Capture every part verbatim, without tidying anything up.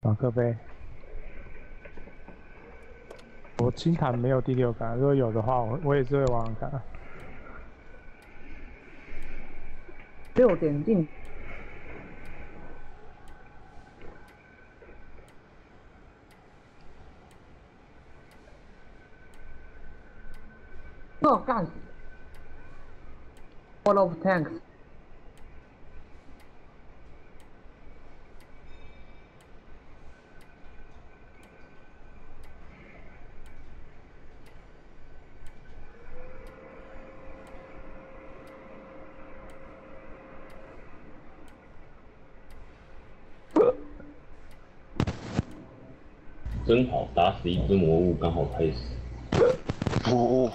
马克杯。我金坛没有第六感，如果有的话，我我也是会玩玩看。 六点进。哦，干 ！All of tanks。 真好，打死一只魔物，刚好开始。 魔物。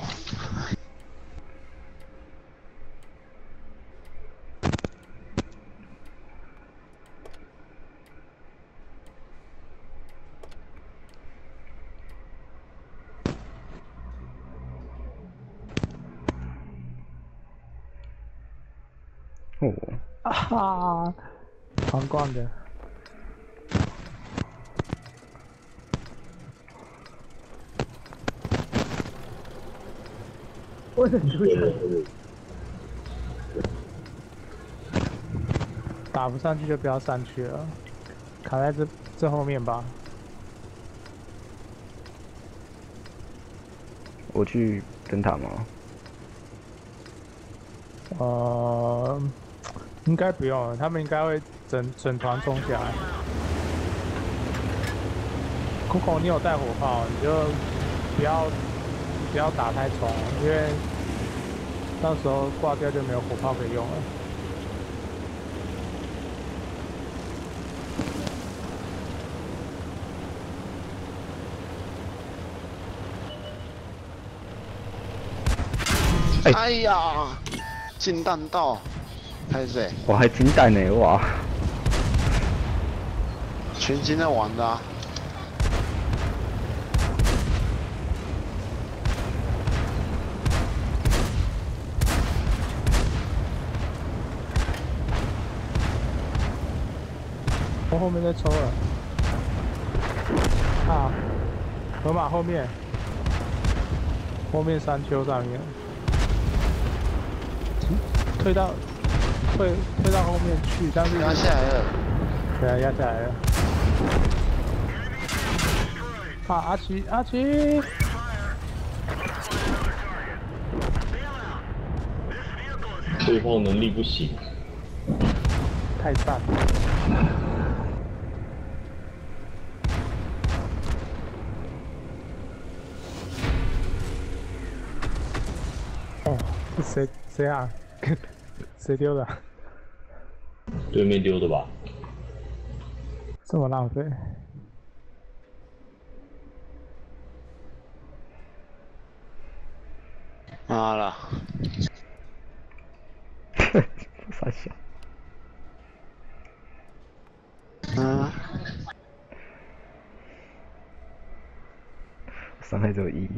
哦。 啊哈，皇冠的。 我忍住了。 打不上去就不要上去了，卡在这这后面吧。 我去灯塔吗？ 呃，应该不用了，他们应该会整整团冲下来。Coco， 你有带火炮，你就不要。 不要打太冲，因为到时候挂掉就没有火炮可以用了。 哎, 哎呀，进弹道，拍谁？ 我还金弹呢，哇！ 全金在玩的、啊。 我后面在抽了，啊，河马后面，后面山丘上面，退到退退到后面去，但是压下来了， 对啊，压下来了。啊，阿奇，阿奇， 对炮能力不行， 太赞了。 哦，谁谁啊？谁丢的？ 对面丢的吧？ 这么浪费？ 妈了！ 傻笑。 嗯。 伤害只有一。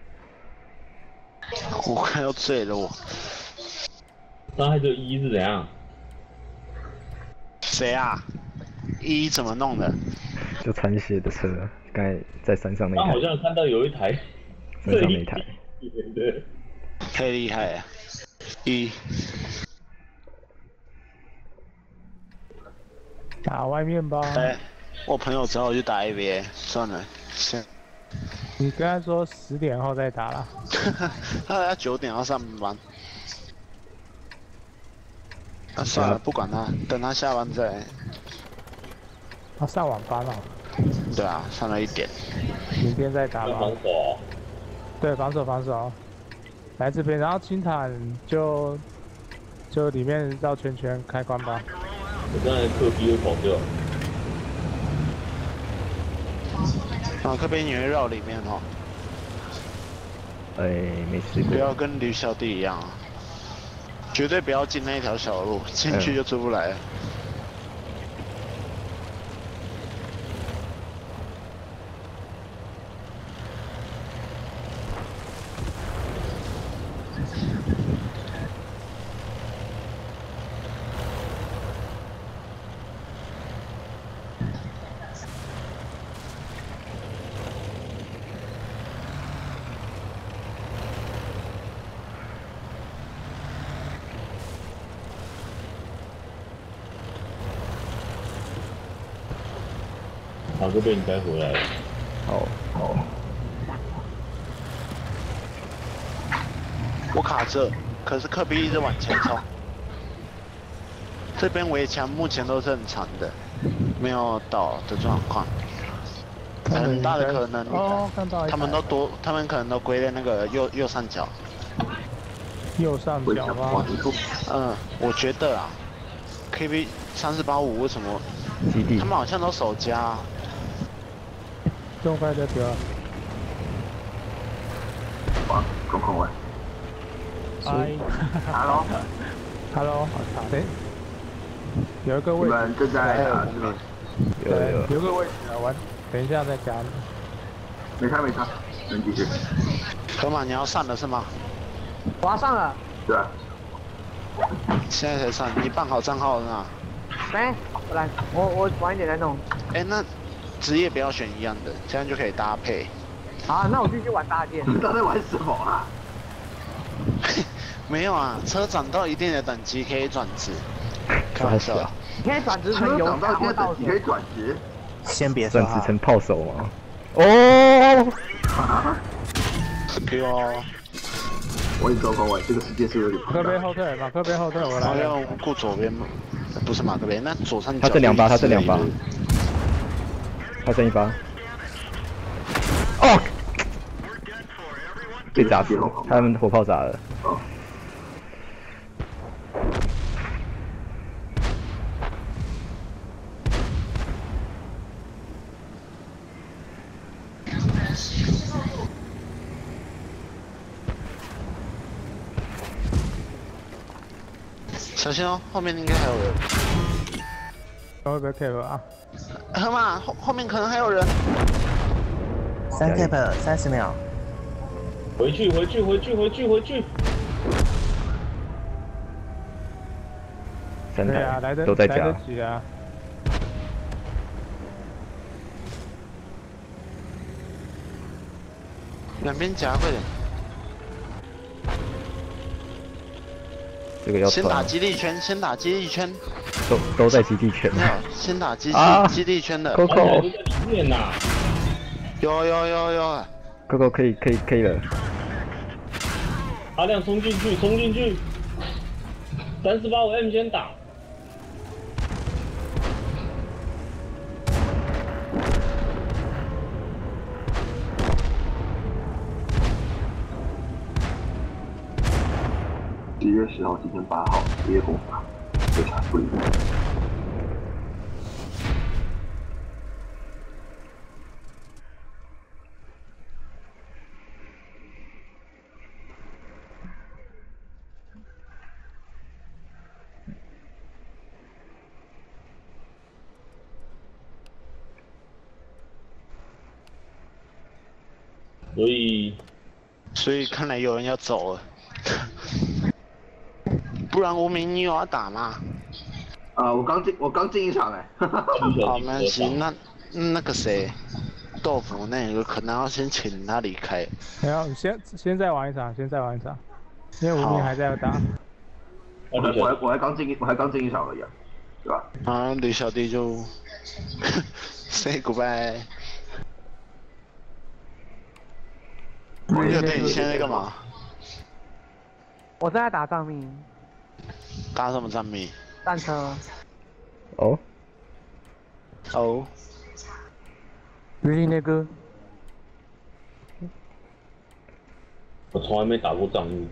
我快要醉了我。 伤害只有一是怎样？ 谁啊？一怎么弄的？ 就残血的车，刚才在山上那台。 他好像看到有一台。 山上那台。 对。 太厉害了！一。 打外面吧。 哎，我朋友找我去打 A B A， 算了，先。 你跟他说十点后再打啦。 他要九点要上班。啊，算了，不管他，等他下班再。 他上晚班了。 对啊，上了一点。 明天再打吧。 防守。 对，防守防守。来这边，然后青坦就就里面绕圈圈开关吧。 我刚才克逼会跑掉。 马克杯你会绕里面哦。 哎，没事。 不要跟驴小弟一样啊！绝对不要进那一条小路，进去就出不来了。 马哥被你带回来了。 好，好， 我卡着，可是科比一直往前冲。这边围墙目前都是很长的，没有倒的状况。很大的可能， 哦，看到一台他们都多，他们可能都归在那个右右上角。 右上角吗？ 嗯，我觉得啊 ，K B 三四八五为什么基地他们好像都守家、啊？ 这么快就丢了。 哇，中空位。 哎 Hello， ，Hello， 谁？有一个你位置， 们正在打是吧？ 有有有， 有个位置啊，我等一下再加你。 没差没差，能继续。 河马你要上了是吗？ 我要上了， 对啊， 现在才上，你办好账号了吗？ 没，我来，我我晚一点再弄。 哎、那职业不要选一样的，这样就可以搭配。 好，那我继续玩大件你。们都在玩什么啊？ 没有啊，车长到一定的等级可以转职。开玩笑， 你可以转职成油车长到卡或到现在你可以转职。 先别说哈， 转职成炮手吗？哦， 对哦， 我跟你说，各位，这个世界是有点马克杯后退，马克杯后退，我我来了。 要顾左边吗？不是马克杯，那左上角。 他剩两发，他剩两发，他剩一发。哦，被砸死了，他们火炮砸了。 哦小心哦，后面应该还有人。 会不会 K 啊？ 河马后后面可能还有人。 三 cap 三十秒， 回去回去回去回去回去。 三对啊， 台来得都在家来得，及啊。 两边夹，快点！ 这个要先打传， 基地圈，先打基地圈。 都都在基地圈。 没有，先打基地、 啊基地圈的。 Coco 安排都在里面呐。 有有有有， Coco 可以可以可以了， 阿亮冲进去，冲进去。三十八我 M 先打。 十月十号，今天八号，职业攻法，非常不一样。 所以所以看来有人要走了。不然无名你有要打吗？ 啊，我刚进，我刚进一场哎。 好，没关系。那那个谁，豆腐那个可能要先请他离开。 没有，你先先再玩一场，先再玩一场，因为无名还在打。 我还我还我还刚进一我还刚进一场而已啊，对吧？ 啊，李小弟就 say goodbye。李小弟，你现在在干嘛？ 我正在打仗命， 打什么战迷？ 战车。 哦， 哦， 鱼鳞那个， 我从来没打过仗义。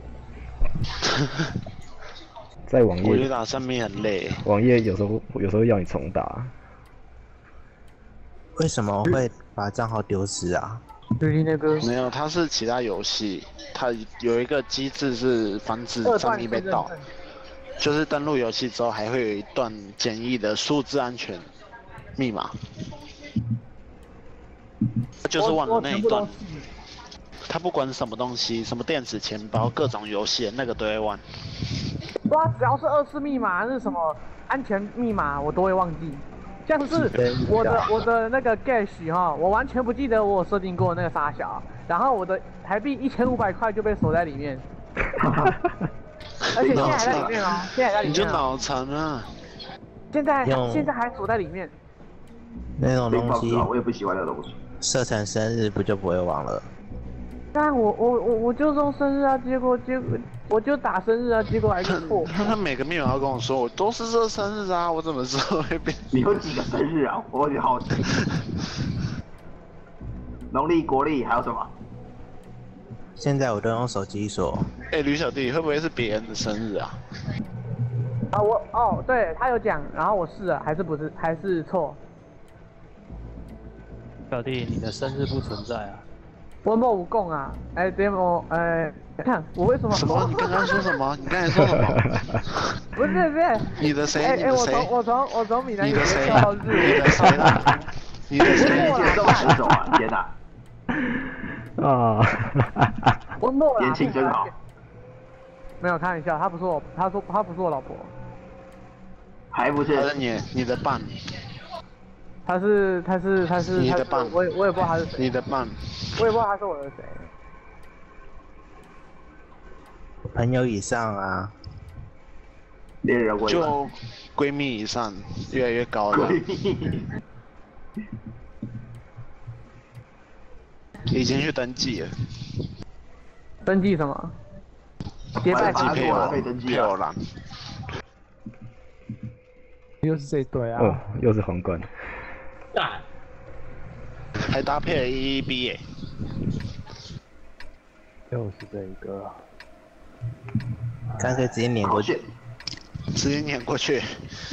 在网我觉得页打战迷很累。 网页有时候有时候要你重打， 为什么会把账号丢失啊？ 鱼鳞那个。 没有，它是其他游戏，它有一个机制是防止二战段式认力被盗证。 就是登录游戏之后，还会有一段简易的数字安全密码，就是忘了那一段。他不管什么东西，什么电子钱包、各种游戏，那个都会忘。 对啊，只要是二次密码，是什么安全密码，我都会忘记。像是我的我的那个 Gash 哈，我完全不记得我有设定过那个沙小，然后我的台币一千五百块就被锁在里面。而且现在还在里面哦，现在还在里面、哦。 你就脑残啊！ 现在用现在还锁在里面。 那种东西， 我也不喜欢那个东西。 设成生日不就不会忘了？ 但我我我我就送生日啊，结果结果我就打生日啊，结果还是错。 他每个密码都跟我说，我都是这生日啊，我怎么知道会变？ 你有几个生日啊？我有点好奇。农历、国历还有什么？ 现在我都用手机锁。 哎、欸，吕小弟，会不会是别人的生日啊？ 啊，我哦，对他有讲，然后我试了，还是不是，还是错。 小弟，你的生日不存在啊！ 温某无共啊！哎，对我，哎，看我为什么？ 什么？你刚刚说什么？你刚才说什么？ 不是不是。 你的谁？ 哎哎，我你的谁？ 从我从我从闽南语你的谁？ 跳到日语。 你的谁啦？你的谁？ 节奏很走啊！天哪！ 啊！ 温某啦。 年轻真好。 没有开玩笑，他不是我，他说他不是我老婆。 还不是？ 他是你你的伴。 他是他是他是你的伴， 我也我也不知道他是谁。 你的伴， 我也不知道他是我的谁。 朋友以上啊， 恋人未满， 就闺蜜以上，越来越高了。 闺蜜， 已经去登记了。 登记什么？ 结拜登记配偶可以登记配偶栏。 又是这一对啊！ 哦，又是皇冠。 干， 还搭配了 E E B 耶， 又是这一个， 干脆直接碾过去， 直接碾过去。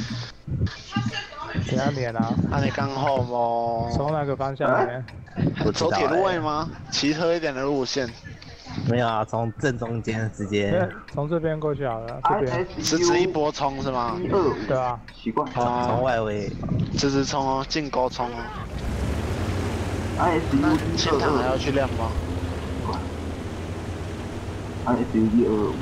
怎样碾啊？ 那你刚好吗？ 从哪个方向碾？ 走铁路位吗？骑车一点的路线。 没有啊，从正中间直接。 从这边过去好了，这边。 直直一波冲是吗？ 对啊。 奇怪。 从外围。 直直冲哦，进沟冲哦。 I S U 那前场还要去亮吗 ？I S U 一二五。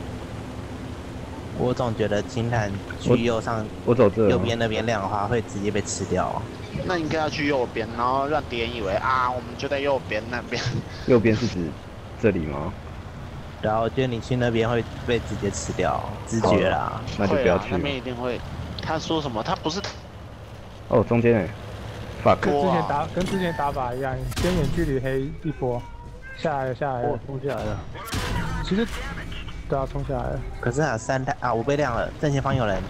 我总觉得金坛去右上， 我走这右边那边亮的话，会直接被吃掉。 那应该要去右边，然后让敌人以为啊，我们就在右边那边。 右边是指这里吗？ 然后我觉得你去那边会被直接吃掉，直觉啦。 那就不要去。 那边一定会。他说什么？他不是。 哦，中间哎。fuck。 跟之前打跟之前打法一样，先远距离黑一波，下来了下来了， 冲下来了。 其实。对啊，冲下来了。 可是啊，三台啊，我被亮了，正前方有人。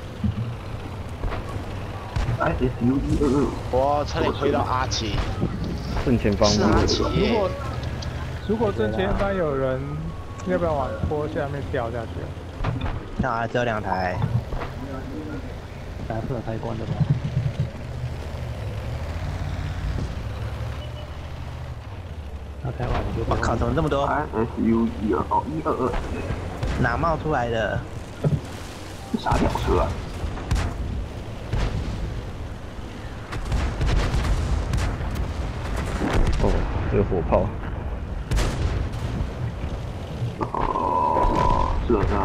I S U 一二二。 我差点推到阿奇。 正前方。 是阿奇。 如果如果正前方有人，要不要往坡下面掉下去？ 那啊，只有两台。 蓝色开关的吧？那开完你就。 我靠，怎么这么多 ？I S U 一二哦，一二二。 哪冒出来的？ 啥鸟车啊？ 哦，这个火炮。 哦，这个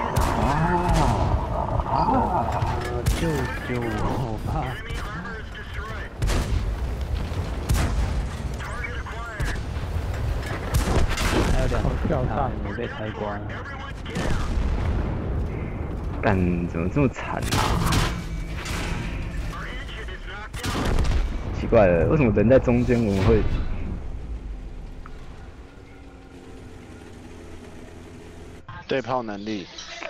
啊啊！ 救救我吧！还有两个跳弹没被开关。 干，怎么这么惨啊？奇怪了，为什么人在中间我们会？ 对炮能力，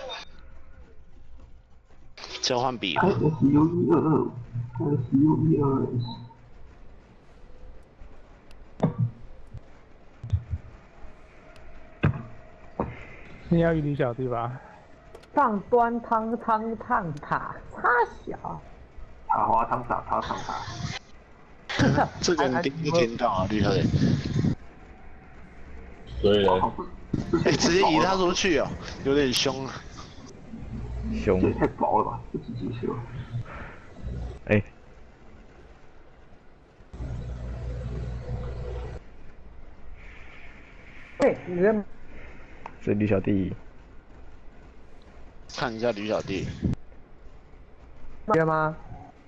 交换比。 I S U 一二二 ，I S U 一二二。 你要与李小弟吧？ 上端汤汤烫塔，差小。 塔花汤塔塔汤塔。 这个你第一次听到啊，绿小姐。 所以呢？ 哎，直接移他出去哦，有点凶啊。 凶。 这也太薄了吧，这直接修。 哎。 哎，人。 这吕小弟。 看一下吕小弟。 约吗？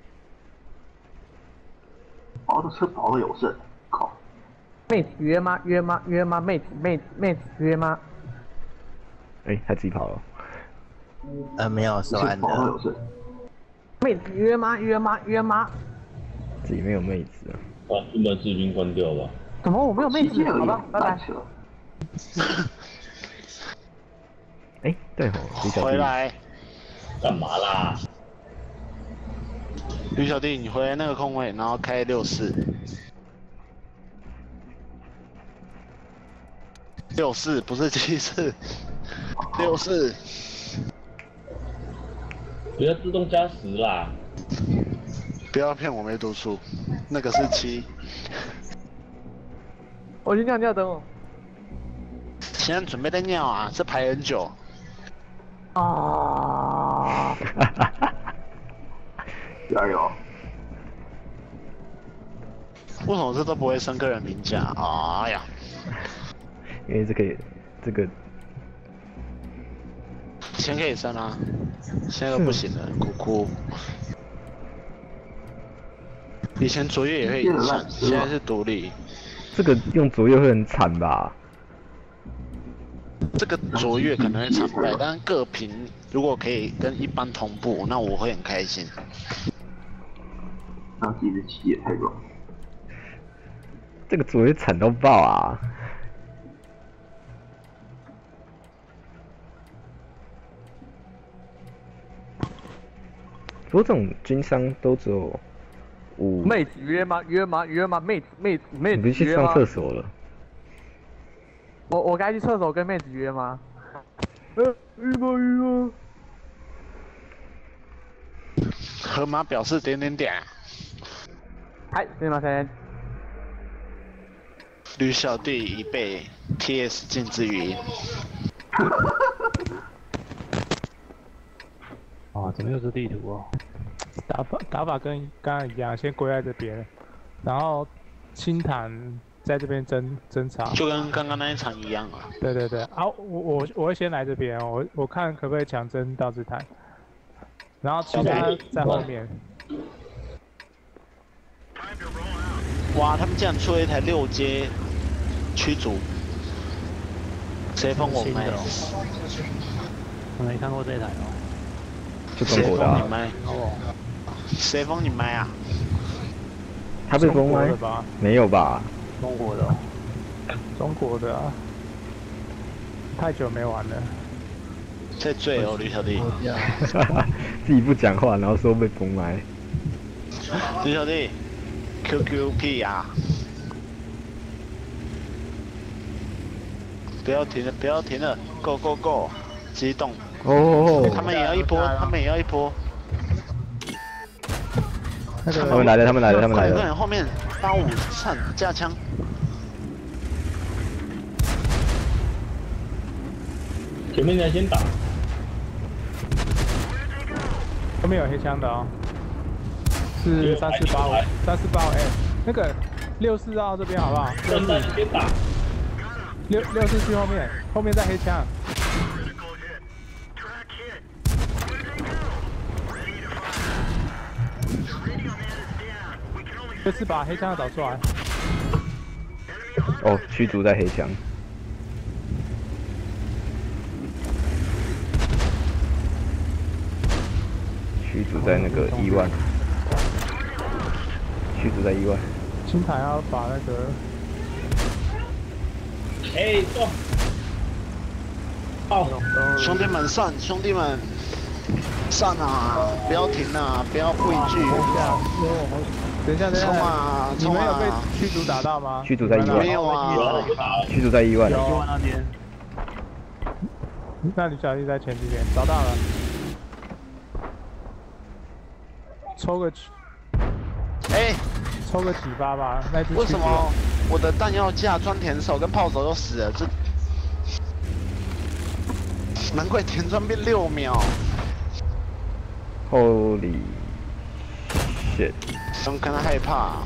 哦，这车跑的有剩，靠！ 妹子约吗？约吗？约吗？妹子妹子妹子约吗？ 哎、欸，他自己跑了。 呃，没有，是安的。 妹子约吗？约吗？约吗？ 自己没有妹子啊。 把出门视频关掉吧。 怎么我没有妹子？好吧，拜拜。 哎，对吼，李小弟。 回来。 干嘛啦？ 吕小弟，你回来那个空位，然后开六四。六四不是七四，六四。 不要自动加十啦！ 不要骗我没读书，那个是七。 我去尿尿，等我。 现在准备在尿啊，这排很久。 啊！ 加油！ 为什么这都不会升个人评价？哎呀！ 因为这个这个以前可以升啊，现在都不行了，哭哭。以前卓越也会影响，现在是独立。 这个用卓越会很惨吧？ 这个卓越可能会惨败，但各屏如果可以跟一般同步，那我会很开心。 那其实七也太弱。 这个卓越惨到爆啊！不过这种军伤都只有五。 妹子约吗？约吗？约吗？妹子妹子妹子你不是去上厕所了？ 我我该去厕所跟妹子约吗？呃，约吗约吗？ 河马表示点点点。 嗨，すみません。 吕小弟已被 T S 禁止语音。 哦，怎么又是地图哦？ 打法打法跟刚刚一样，先归在这边，然后清坦在这边侦侦查， 就跟刚刚那一场一样啊。 对对对，啊，我我我会先来这边，我我看可不可以抢侦到这台，然后其他在后面。 哇，他们竟然出了一台六阶驱逐，谁封我麦？ 我没看过这台哦。 就中国的啊。 谁封你麦啊？ 他被封麦？没有吧？ 中国的、哦。 中国的啊。太久没玩了。 在醉哦，吕小弟。 自己不讲话，然后说被封麦。 吕小弟 ，Q Q P 啊！不要停了，不要停了 ，Go Go Go！ 激动！ 哦， 他们也要一波，他们也要一波。 他们来了，他们来了，他们来了！ 后面八五上架枪。 前面的先打。 后面有黑枪的哦。是三四八五，三四八五 M， 那个六四号这边好不好？六四先打。 六六四去后面，后面在黑枪。六四把黑枪找出来。 哦，驱逐在黑枪。驱逐在那个一万。驱逐在意外。 青台要把那个， 哎，动！ 哦，兄弟们上，兄弟们上啊！不要停啊！不要畏惧。 等一下，等一下， 冲啊！ 你们有被驱逐打到吗？ 驱逐在意外。 没有啊。 驱逐在意外。 意外那边。 那吕小弟在前几边找到了，抽个。 哎， 抽个启发吧，那只。 为什么我的弹药架、装填手跟炮手都死了？这难怪填装变六秒。 Holy shit！ 怎么可能害怕？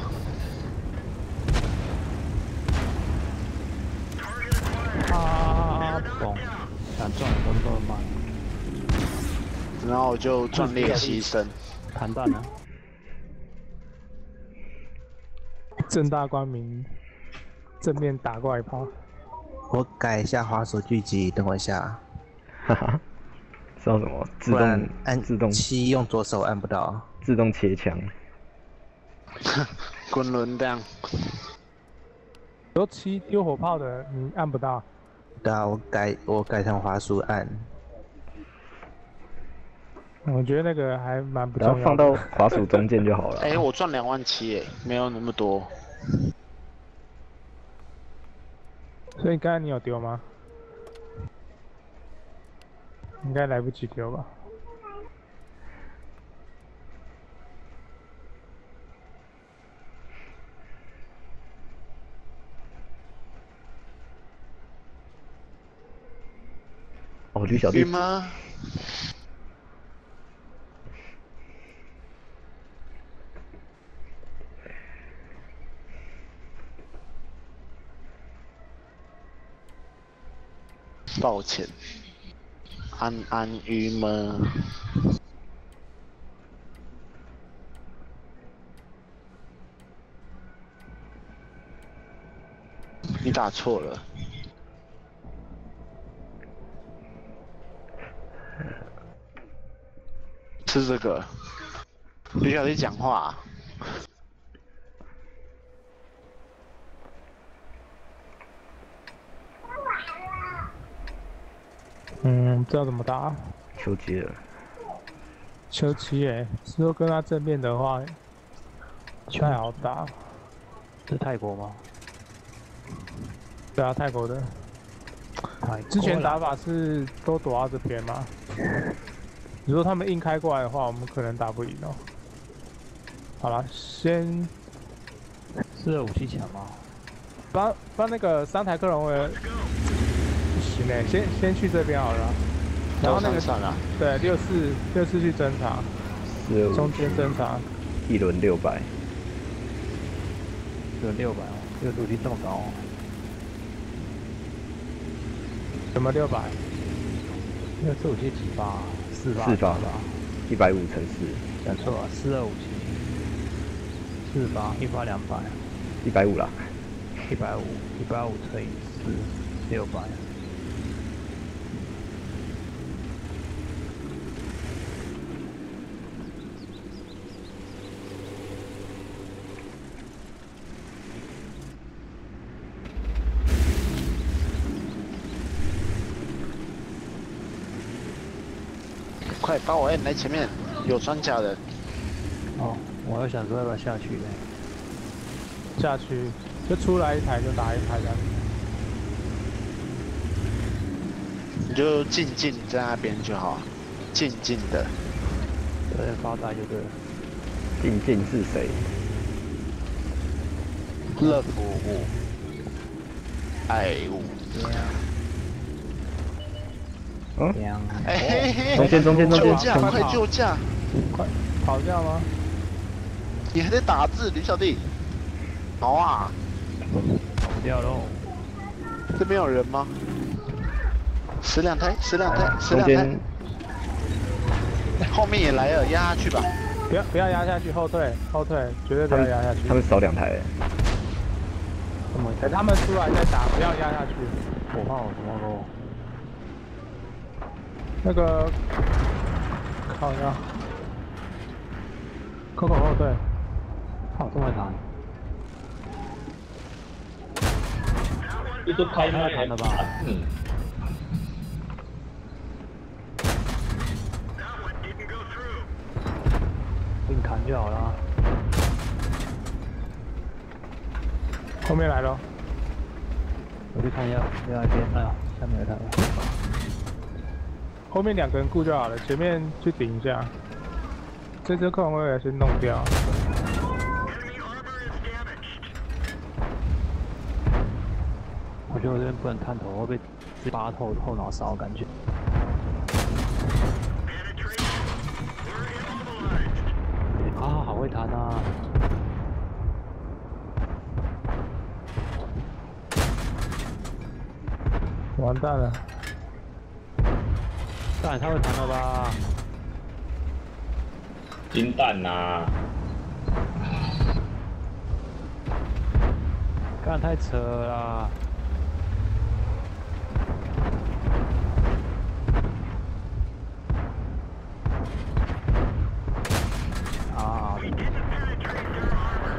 啊！嘣！想撞都这么慢。 然后我就壮烈牺牲。 弹弹了。 正大光明，正面打过来一炮。 我改一下滑手狙击，等我一下。 哈哈，知道什么？自动按自动七用左手按不到。 自动切枪。 滚轮这样。 有七丢火炮的，你按不到。 对啊，我改我改成滑鼠按。 我觉得那个还蛮不然重要的。 后放到滑鼠中间就好了。 哎、欸，我赚两万七哎，没有那么多。 所以刚才你有丢吗？应该来不及丢吧。 哦，吕小弟。 吗？抱歉，安安郁闷。你打错了。吃这个，吕小弟讲话、啊。 嗯，不知道怎么打。 求接了。 求七诶，如果跟他正面的话，不太好打。 是泰国吗？ 对啊，泰国的。之前打法是都躲到这边嘛。你说他们硬开过来的话，我们可能打不赢哦。好了，先四二武器强吗？ 帮帮那个三台克隆的不行诶，先先去这边好了。然后那个对六四六四去侦查，中间侦查。 一轮六百。 一轮六百哦，这个武器这么高哦。 什么六百？ 六四武器几发？四发。 四发吧，一百五乘四。 讲错了，四二武器。四发，一发两百。 一百五啦。 一百五，一百五乘以四，六百。 快把我按来前面，有装甲的。 哦，我要想说要不要下去呢？ 下去就出来一台就打一台这样。 你就静静在那边就好，静静的。 对，发呆就对了。 静静是谁？ 乐福五，爱五。 嗯， 哎嘿嘿， 中间中间中间， 救驾，快救驾！ 快跑掉吗？ 你还在打字，吕小弟。好啊， 跑不掉喽。 这边有人吗？十两台，十两台，十两台。后面也来了，压下去吧。 不要不要压下去，后退后退，绝对不要压下去。 他们少两台。 等他们出来再打，不要压下去。 火炮什么咯？ 那个，靠呀！扣扣后退。 靠，这么长。 一都开麦弹了吧？ 嗯。 硬砍就好了。 后面来了。 我去看一下另外一边，哎呀，下面有台了。 后面两个人顾就好了，前面去顶一下。这只克隆威尔先弄掉。 我觉得我这边不能探头，会被拔头后脑勺感觉。啊，好会弹啊！ 完蛋了！ 干，他会弹了吧？ 金蛋呐！ 干，太扯了啦！啊！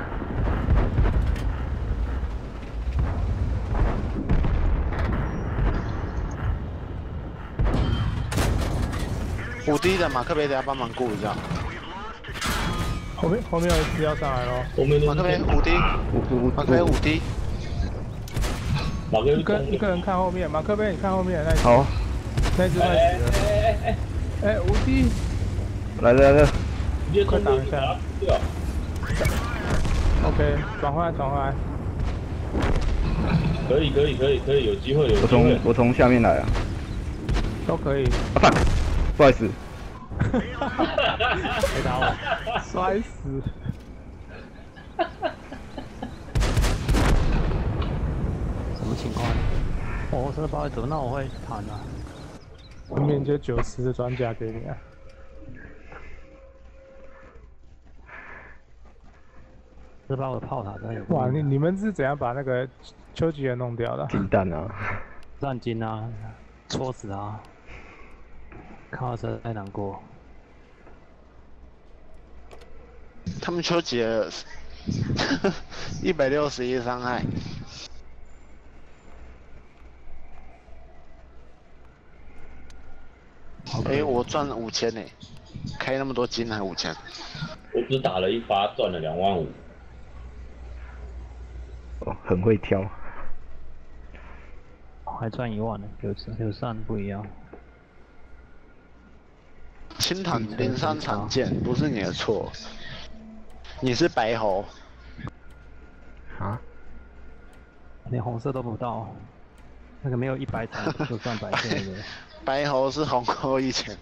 五 D 的马克杯，等下帮忙顾一下。 后面后面有一只要上来咯。 后面马克杯五 D， 马克杯五 D。 马克一个一个人看后面，马克杯你看后面那只。 好。 那只快死了。 哎哎哎哎，五 D。 来了来了。 快挡一下。OK， 转回来转回来。 可以可以可以可以，有机会有机会。 我从我从下面来啊。 都可以。 啊fuck，不好意思。 没打我， 摔死。 什么情况？哦，我真的不知道怎么那我会弹啊。 后面就九十的装甲给你啊。 这把我的炮塔真的有。 哇，你你们是怎样把那个丘吉尔弄掉的？ 金蛋啊， 战金啊，戳死啊！看到这太难过。 他们丘吉尔一百六十一伤害。哎、欸，我赚了五千呢，开那么多金还五千。 我只打了一发，赚了两万五。 哦，很会挑。 还赚一万呢，有有上不一样。 青坦零三常见，不是你的错。你是白猴。 啊？ 连红色都不到，那个没有一百场就算白色的。 白猴是红猴一千。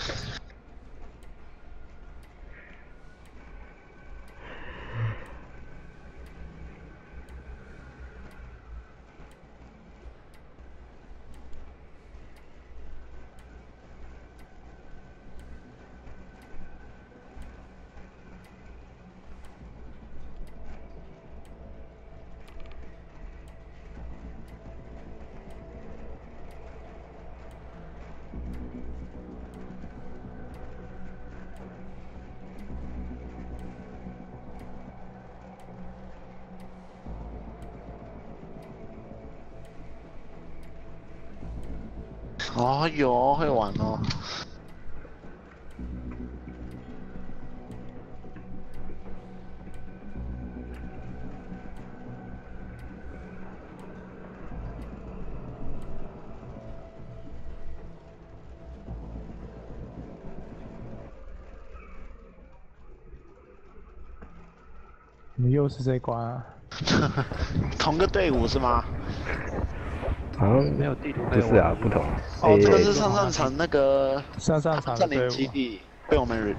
哦哟，会玩哦。 你们又是这一关啊？ 同个队伍是吗？ 好像没有地图。 不是啊，不同。 哦，这个是上上场那个上上场占领基地被我们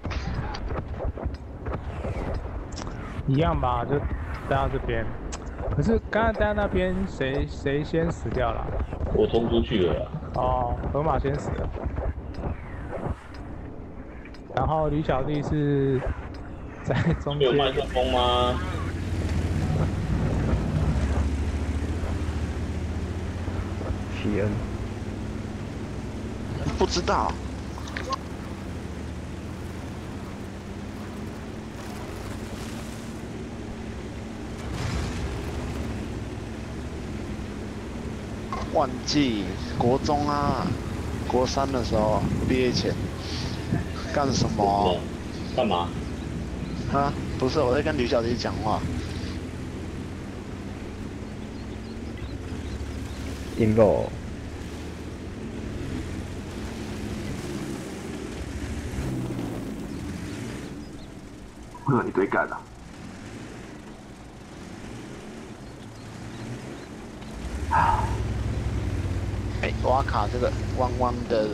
一样吧，就待到这边。可是刚刚待在那边，谁谁先死掉了？ 我冲出去了。 哦，河马先死了。然后吕小弟是在中间。 没有麦克风吗？ 奇恩， 不知道。忘记国中啊，国三的时候毕业前干什么？ 干嘛？ 啊，不是，我在跟吕小弟讲话。 阴谋。 会有一堆干的。 哎，瓦卡这个弯弯的。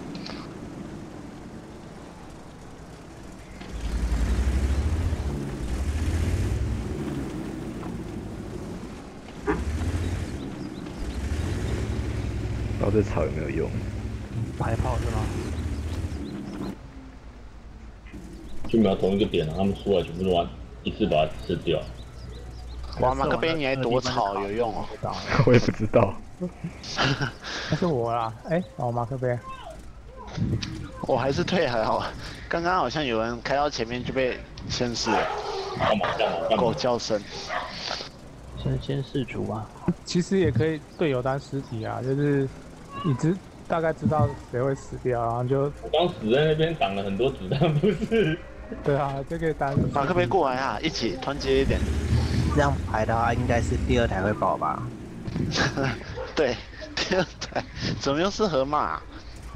不知道这草有没有用？ 排炮是吗？ 去瞄同一个点啊，他们出来全部都玩，一次把它吃掉。 哇，马克杯你还躲草有用哦？ 我也不知道。 那是我啦，哎、欸，哦，马克杯。 我还是退还好，刚刚好像有人开到前面就被先试了。 干嘛干嘛干嘛？ 狗叫声。 先先试主啊。 其实也可以队友当尸体啊，就是你只大概知道谁会死掉，然后就我刚死在那边挡了很多子弹，不是？ 对啊，就可以单。 马克杯过来啊，一起团结一点。 这样排的话，应该是第二台会爆吧？ 对，第二台怎么又是河马、啊？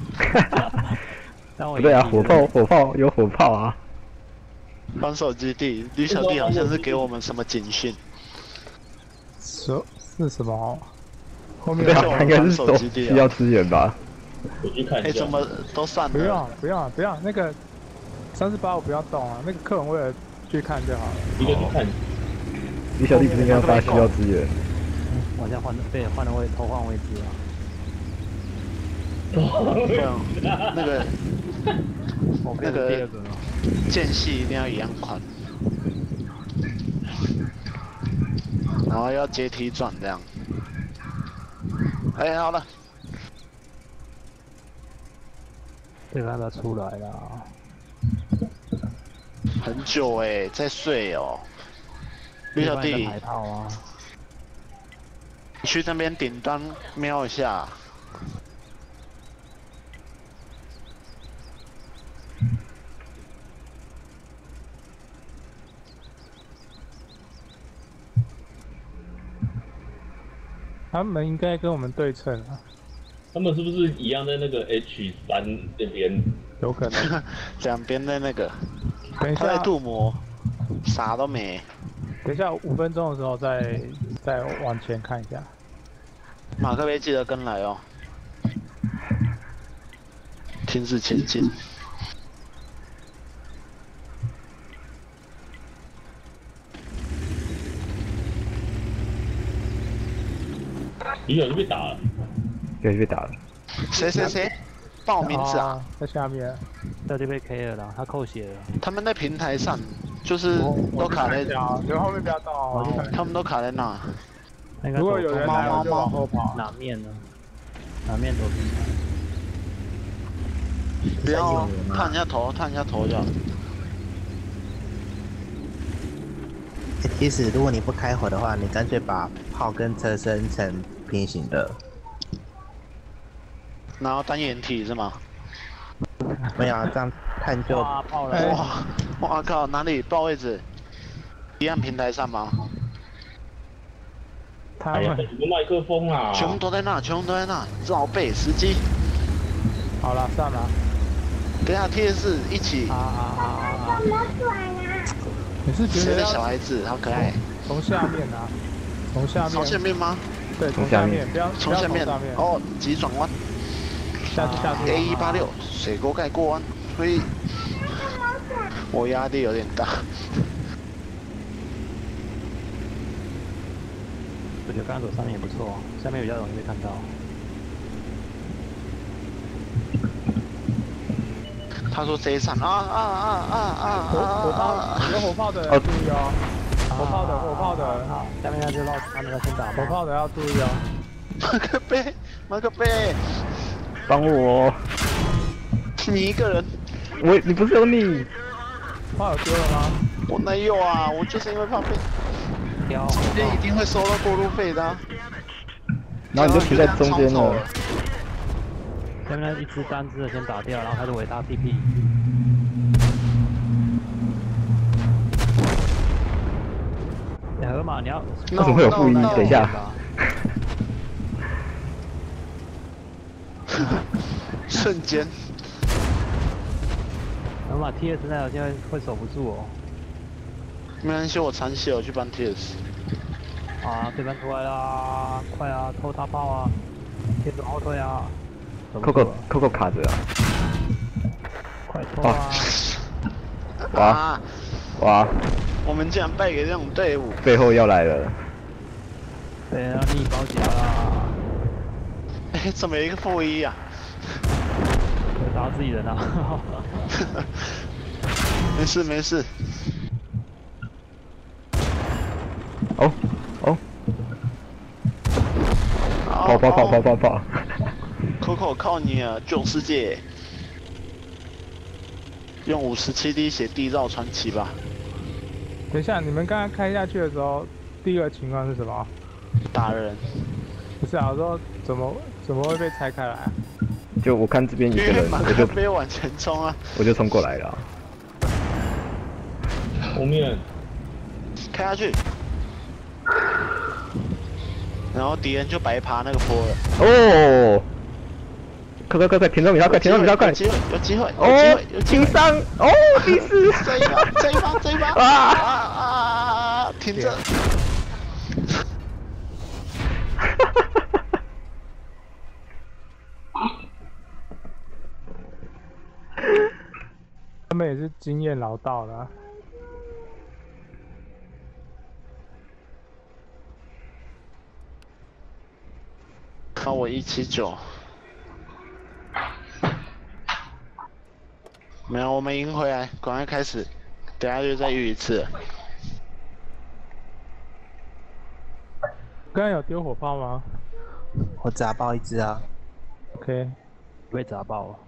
不对啊，火炮火炮有火炮啊！ 防守基地，吕小弟好像是给我们什么警讯？ 是是什么？后面对啊，应该是说需要支援吧？ 我去看一下。 哎，怎么都散了？ 不用不用不用，那个三四八五不要动啊，那个客人为了去看就好了。 一个去看。 吕小弟不是应该发需要支援？ 我现在换对换了位偷换位置啊。 对啊，那个那个第二个间隙一定要一样宽，然后要阶梯转这样。哎，好了， 对方要不要出来啦？ 很久哎，在睡哦。吕小弟， 排炮啊！ 你去那边顶端瞄一下。 他们应该跟我们对称啊。 他们是不是一样在那个 H 三那边？ 有可能。 两边的那个。 等一下。 在镀膜，啥都没。 等一下五分钟的时候再再往前看一下。 马克杯记得跟来哦。停止前进。 李小就被打了， 对，被打了。 谁谁谁？报名字啊！ 在下面。 这就被 K 了啦，他扣血了。 他们在平台上，就是都卡在， 你们后面不要动哦。 他们都卡在那。 如果有人来，我就往后跑。 哪面呢？哪面躲平台？ 不要探一下头，探一下头就好。 其实如果你不开火的话，你干脆把炮跟车生成平行的。 然后单眼体是吗？ 没有，这样看就。 哇，爆了！ 哇，哇靠，哪里报位置？一样平台上吗？ 他们什么麦克风啊？ 全部都在那，全部都在那，绕背时机。 好了，算了。 等下 T S 一起。 啊啊啊啊！你是觉得小孩子好可爱？ 从下面啊，从下面。 从下面吗？ 对，从下面，不要从下面。哦，急转弯。 下去下去。 A 一八六水沟盖过弯，推。我压力有点大。 我觉得刚刚走上面也不错，下面比较容易被看到。 他说这一场啊啊啊啊啊！ 火火炮，有火炮的注意哦。火炮的，火炮的， 好，下面那就绕他们要先打。 火炮的要注意哦。 马克杯，马克杯， 帮我！ 你一个人。 我，你不是有你？ 炮有丢了吗？ 我没有啊，我就是因为怕被。 挑。 中间一定会收到过路费的。 然后你就停在中间了。 下面那一只单只的先打掉，然后开始围他 T P。河马，你要为什么会有负一？等一下。 瞬间。 河马 T S 那条现在会守不住哦。 没关系，我残血，我去搬 T S。 啊，对方出来啦！快啊，偷大炮啊！贴着后退啊！ 扣扣扣扣卡着啊！ 快拖啊！ 哇哇！ 我们竟然败给这种队伍！ 背后要来了！ 对啊，逆包夹啦！ 哎，怎么有一个负一啊？ 打自己人啊！ 没事没事。 哦哦！跑跑跑跑跑跑！ Coco 靠你了，救世界！用五十七滴血地绕传奇吧。 等一下，你们刚刚开下去的时候，第一个情况是什么？ 打人。 不是啊，我说怎么怎么会被拆开来啊？ 就我看这边一个人，我就飞往前冲啊， 我就冲过来了。 后面开下去，然后敌人就白爬那个坡了。 哦，快快快快，填充米条，快填充米条，快！ 有机会，有机会， 哦，轻伤，哦，第四， 这一发，这一发，这一发，啊啊啊！停着。 他们也是经验老道了、啊。 看我一七九，没有，我们赢回来，赶快开始，等下就再遇一次。 刚刚有丢火炮吗？ 我砸爆一只啊。 OK， 被砸爆了。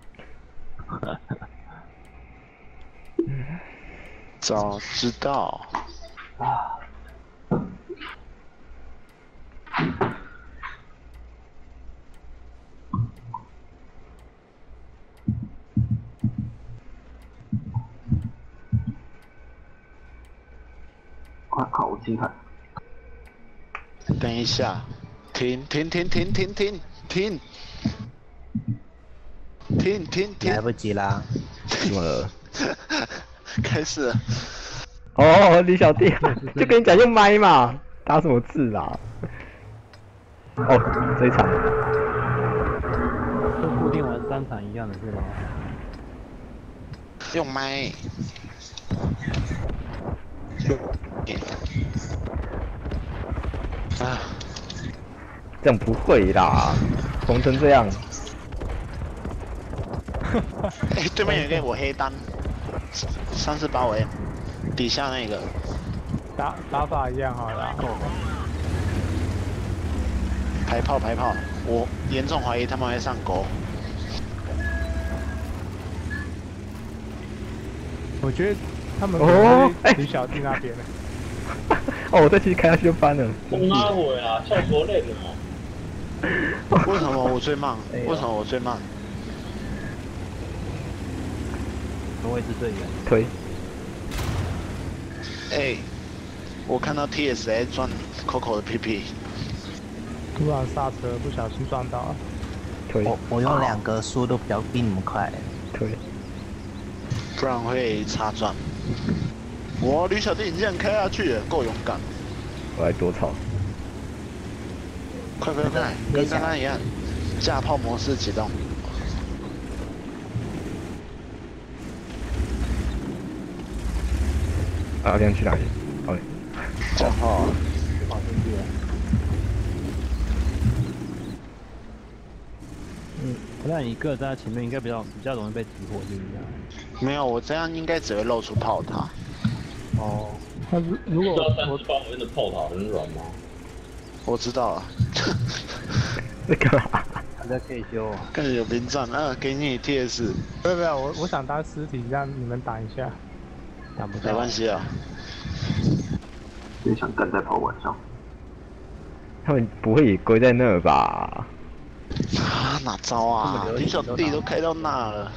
早知道。啊。 快靠我近看。 等一下，停停停停停停停停停停！ 来不及啦， 怎么了？ 开始了。 哦，李小弟，就跟你讲用麦嘛，打什么字啊？哦，这一场。 就固定玩三场一样的是吗？ 用麦。啊， 这样不会啦，红成这样。 哎、欸，对面有一个我黑单，三四八尾，底下那个。 打打法一样好了。 排炮排炮，我严重怀疑他们会上钩。 我觉得他们哦，哎，李小弟那边呢？ 哦，我这期开下去就翻了。 冲哪回啊？跳多累的嘛？ 为什么我最慢？为什么我最慢？ 我位置最远。 推。 哎、欸，我看到 T S A 撞 Coco 的屁屁。 突然刹车，不小心撞到了。 推。 我我用两个速度比较比你们快。 推。 不然会擦撞。哇，吕小弟你这样开下去，够勇敢。 我来躲草。 快快快，跟刚刚一样，架炮模式启动。 啊，这样去哪里？好嘞。 架炮。 跑进去了。嗯，那你一个在前面应该比较比较容易被击破，是不是？ 没有，我这样应该只会露出炮塔。 哦。 那如如果知道三十八尾的炮塔很软吗？ 我知道了。 这个还在可以修。 看着有兵站，嗯，给你 T S。 没有没有，我我想当尸体，让你们打一下。 打不到。 没关系啊。 就想干在炮管上。 他们不会也归在那儿吧？ 啊，哪招啊？李小弟都开到那了。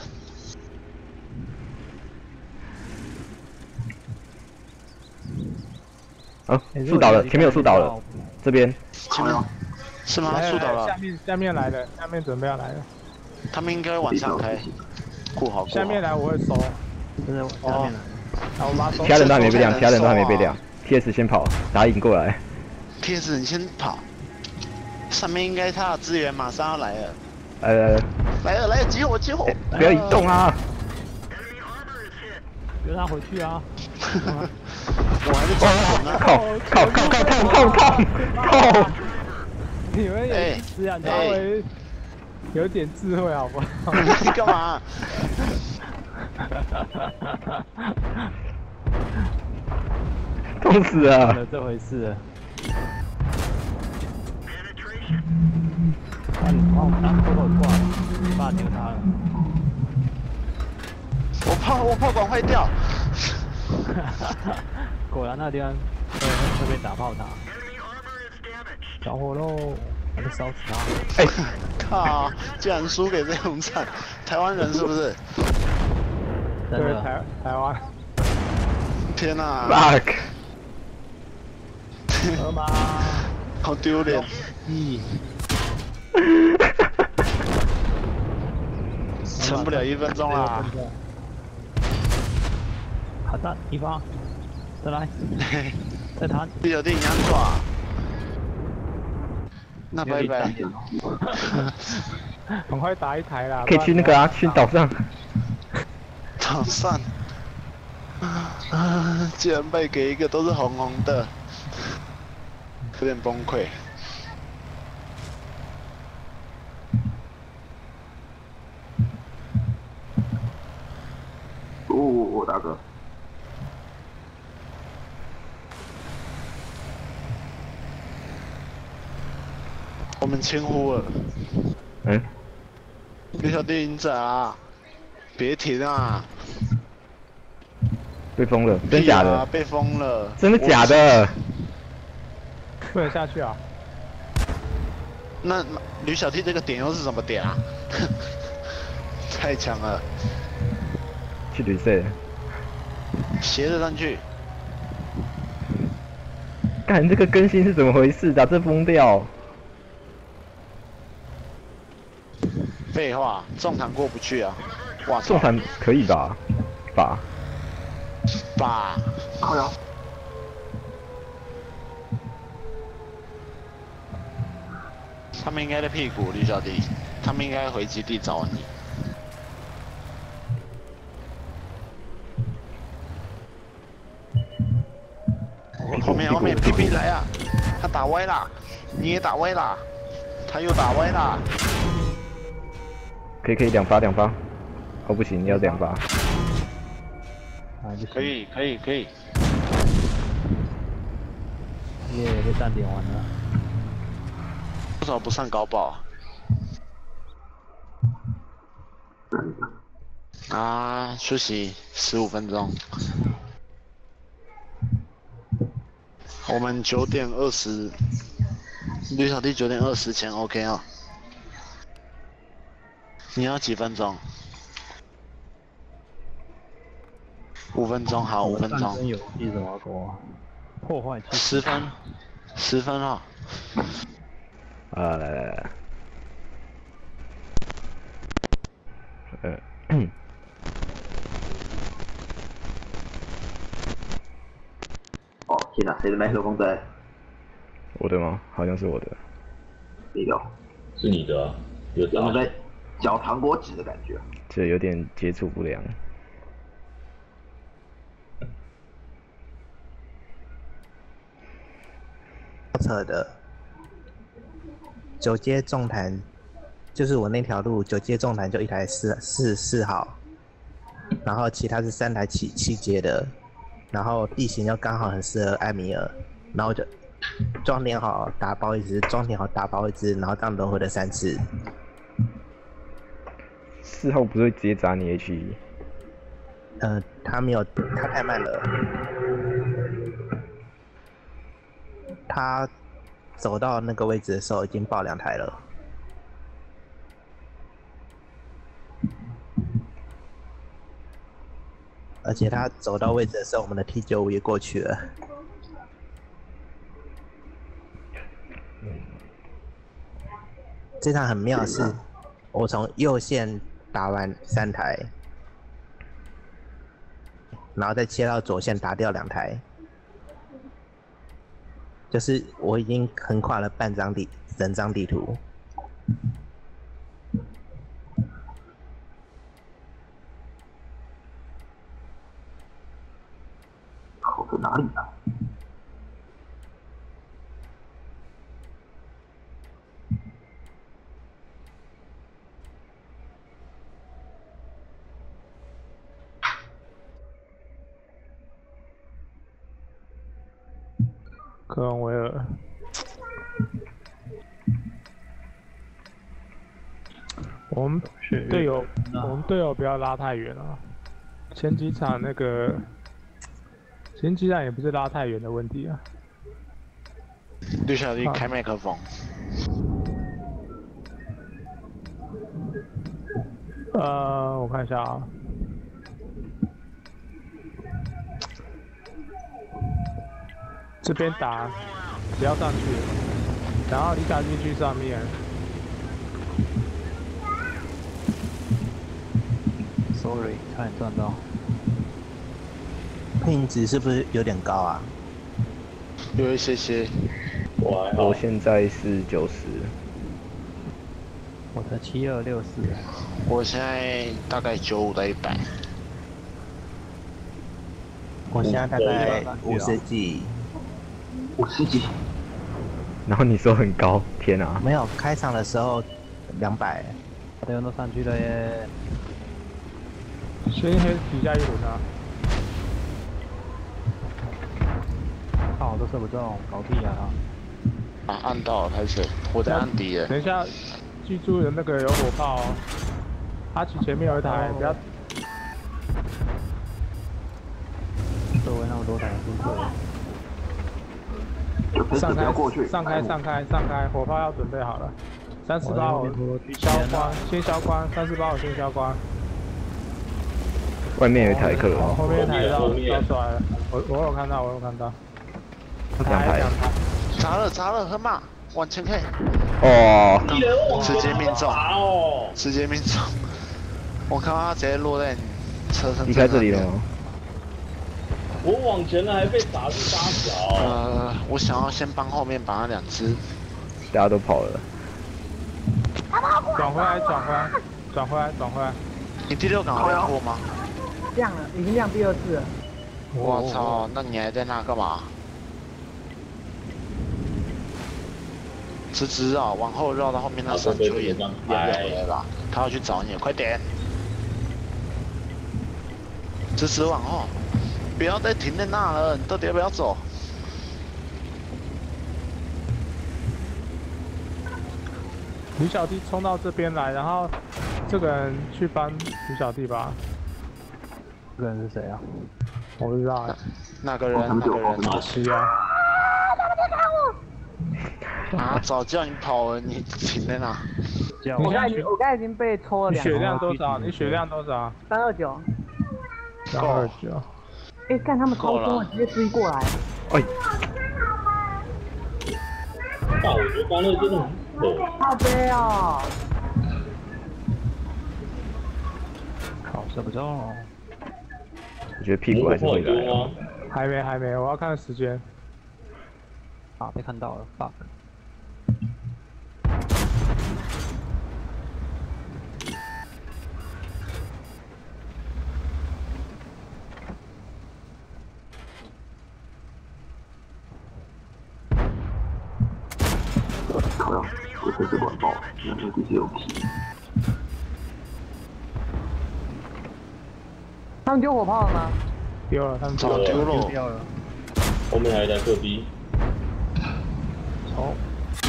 啊，树倒了，前面有树倒了，这边。 前面是吗？树倒了。 下面下面来了，下面准备要来了。 他们应该晚上开，顾好。 下面来我会收。 真的下面来。 好，我把手。 其他人都还没被亮，其他人都还没被亮。T S 先跑，打引过来。 T S 你先跑，上面应该他的资源马上要来了。 来来来。 来了来了，激活激活！ 不要移动啊！ 留他回去啊！ 我还没抓准呢。 靠靠靠靠痛痛痛痛！ 你们也是啊，稍微有点智慧好不好？ 你干嘛？ 痛死了！ 有这回事了。啊，你帮我打扣扣挂了，你爸丢他了。 我怕我炮管坏掉。 果然那地方会会被打炮塔。着火喽！ 还是烧死他！ 哎，靠！竟然输给这种惨，台湾人是不是？ 对，台台湾。 天哪 ！fuck！ 河马， 好丢脸！ 咦！ 撑不了一分钟啦！ 好的，一发，再来，再弹。 第九定安抓。那拜拜。 赶快打一台啦！ 可以去那个啊，去岛上。 岛上。啊！竟然败给一个都是红红的，有点崩溃。 哦，大哥。 我们轻忽了。 嗯。 刘小弟赢者啊！别停啊！ 被封了，真假的？ 被封了。 真的假的？ 不能下去啊！ 那吕小弟这个点又是什么点啊？太强了！ 去旅社。 斜着上去。 看这个更新是怎么回事的？这疯掉！ 废话，重坦过不去啊！哇， 重坦可以吧？吧？ 吧？ 好呀。 他们应该在屁股，吕小弟，他们应该回基地找你。后面后面 P P 来啊！他打歪啦，你也打歪啦，他又打歪啦。 可以可以两发两发，哦不行，要两发。 可以可以可以。 耶，被站点完了。 为什么不上高爆啊？啊，休息十五分钟。我们九点二十，吕小弟九点二十前 OK 啊、哦。你要几分钟？五分钟，好，五分钟。 战争游戏怎么说？破坏器。 十分，十分啊！ 啊，来来来，呃， 哦，天哪，谁的麦克风在？ 我的吗？好像是我的。 没有。 是你的、啊，有我们在嚼糖果纸的感觉。 这有点接触不良。 扯的。九阶重弹，就是我那条路九阶重弹就一台四四四号，然后其他是三台七七阶的，然后地形又刚好很适合艾米尔，然后就装填好打包一只，装填好打包一只，然后这样轮回了三次。 四号不是会直接砸你 H E？ 呃，他没有，他太慢了。他走到那个位置的时候已经爆两台了。而且他走到位置的时候，我们的 T 九五也过去了。这场很妙的是，我从右线打完三台，然后再切到左线打掉两台，就是我已经横跨了半张地整张地图。 跑在哪里啊？ 科恩威尔，我们队友，我们队友不要拉太远啊。前几场那个，前几场也不是拉太远的问题啊。 绿小弟开麦克风。 呃，我看一下啊。这边打，不要上去，然后你打进去上面。 Sorry， 差点撞到。 配音值是不是有点高啊？ 有一些些。 我我现在是九十。 我的七二六四。 我现在大概九五到一百。 我现在大概五十几。 五十几。 然后你说很高，天啊！ 没有，开场的时候两百。 队员都上去了耶。 先先底下一轮啊！ 靠，都射不中，搞屁啊！ 啊，按到了开始，我在按底了。 等一下，记住有那个有火炮哦。阿奇前面有一台，不要。 周围那么多台是对。 上开，上开，上开，上开，火炮要准备好了。三四八我消光，先消光，三四八我先消光。 外面有一台克隆， 后面一台绕绕出来了，我我有看到，我有看到。 两台。 砸了砸了，很马，往前开。 哦。 直接命中，直接命中。我看到他直接落在车上。 离开这里了吗？ 我往前了还被打是八小。 呃，我想要先帮后面把那两只。 大家都跑了。 转回来，转回来，转回来，转回来。 你第六港亮过吗？ 亮了，已经亮第二次了。 我操，那你还在那干嘛？直直绕，往后绕到后面那山丘也也来了吧？他要去找你，快点！直直往后，不要再停在那了，你到底要不要走？ 吕小弟冲到这边来，然后这个人去帮吕小弟吧。 这个人是谁啊？ 我不知道哎。 那个人，那个人， 阿奇啊！ 啊！早叫你跑了，你停在哪？ 我刚已经我刚已经被抽了两。 你血量多少？你血量多少？ 三二九。 三二九。 哎，看他们超多，直接追过来。 哎。 那我觉得刚那真的很扯。 好悲哦。 靠，射不中。 我觉得屁股还是会来。 还没，还没，我要看时间。 啊，被看到了 ，fuck。 好呀，我这是管爆，那这这些有皮。 他们丢火炮了吗？ 丢了，他们早丢了， 掉了。 后面还有一台射逼。 哦。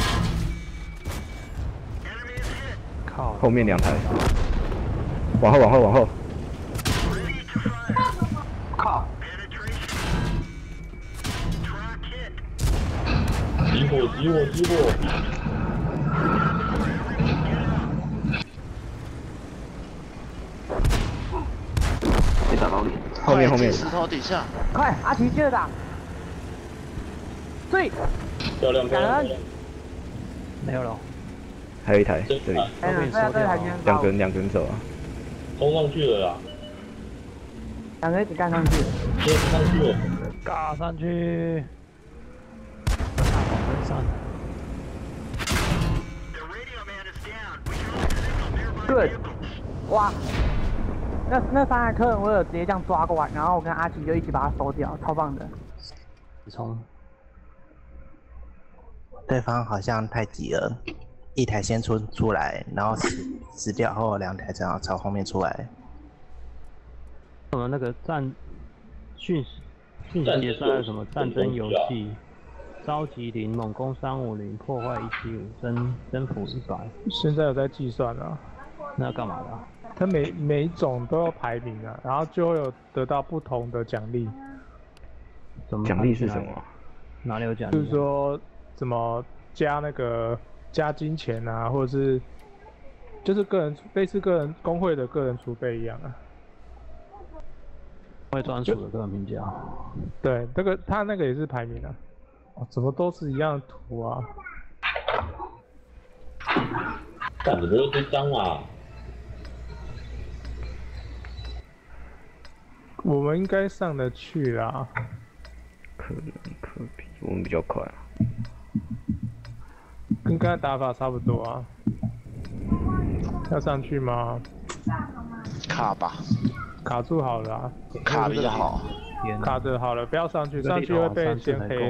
靠！ 后面两台。往后，往后，往后。 靠！ 激火，激火，激火！ 没打到你。 后面，后面。 石头底下。 快，阿奇接着打。对。 漂亮，漂亮。 没有了。 还有一台，这里。 哎，这这台先。 两个人，两个人走啊。 冲上去了啦。 两个一起干上去。 先上去了。 嘎上去。上。 Good。哇。那那三台客人我有直接这样抓过来，然后我跟阿奇就一起把它收掉，超棒的。 冲。 对方好像太急了，一台先出出来，然后死死掉后，两台正好朝后面出来。 我们那个战讯讯息也算什么战争游戏？召集零，猛攻三五零，破坏一七五，征征服一百。 现在有在计算啊。 那要干嘛的、啊？ 它每每一种都要排名啊，然后就会有得到不同的奖励。 奖励是什么？ 哪里有奖励、啊？ 就是说怎么加那个加金钱啊，或者是就是个人类似个人工会的个人储备一样啊。 会专属的个人评价。 对，这个他那个也是排名啊。哦，怎么都是一样的图啊？ 干怎么又这张啊？ 我们应该上得去啦。 可能可比我们比较快啊。 跟刚才打法差不多啊。要上去吗？ 卡吧。 卡住好了啊。 卡比较好。 卡着好了，不要上去，上去会被先黑。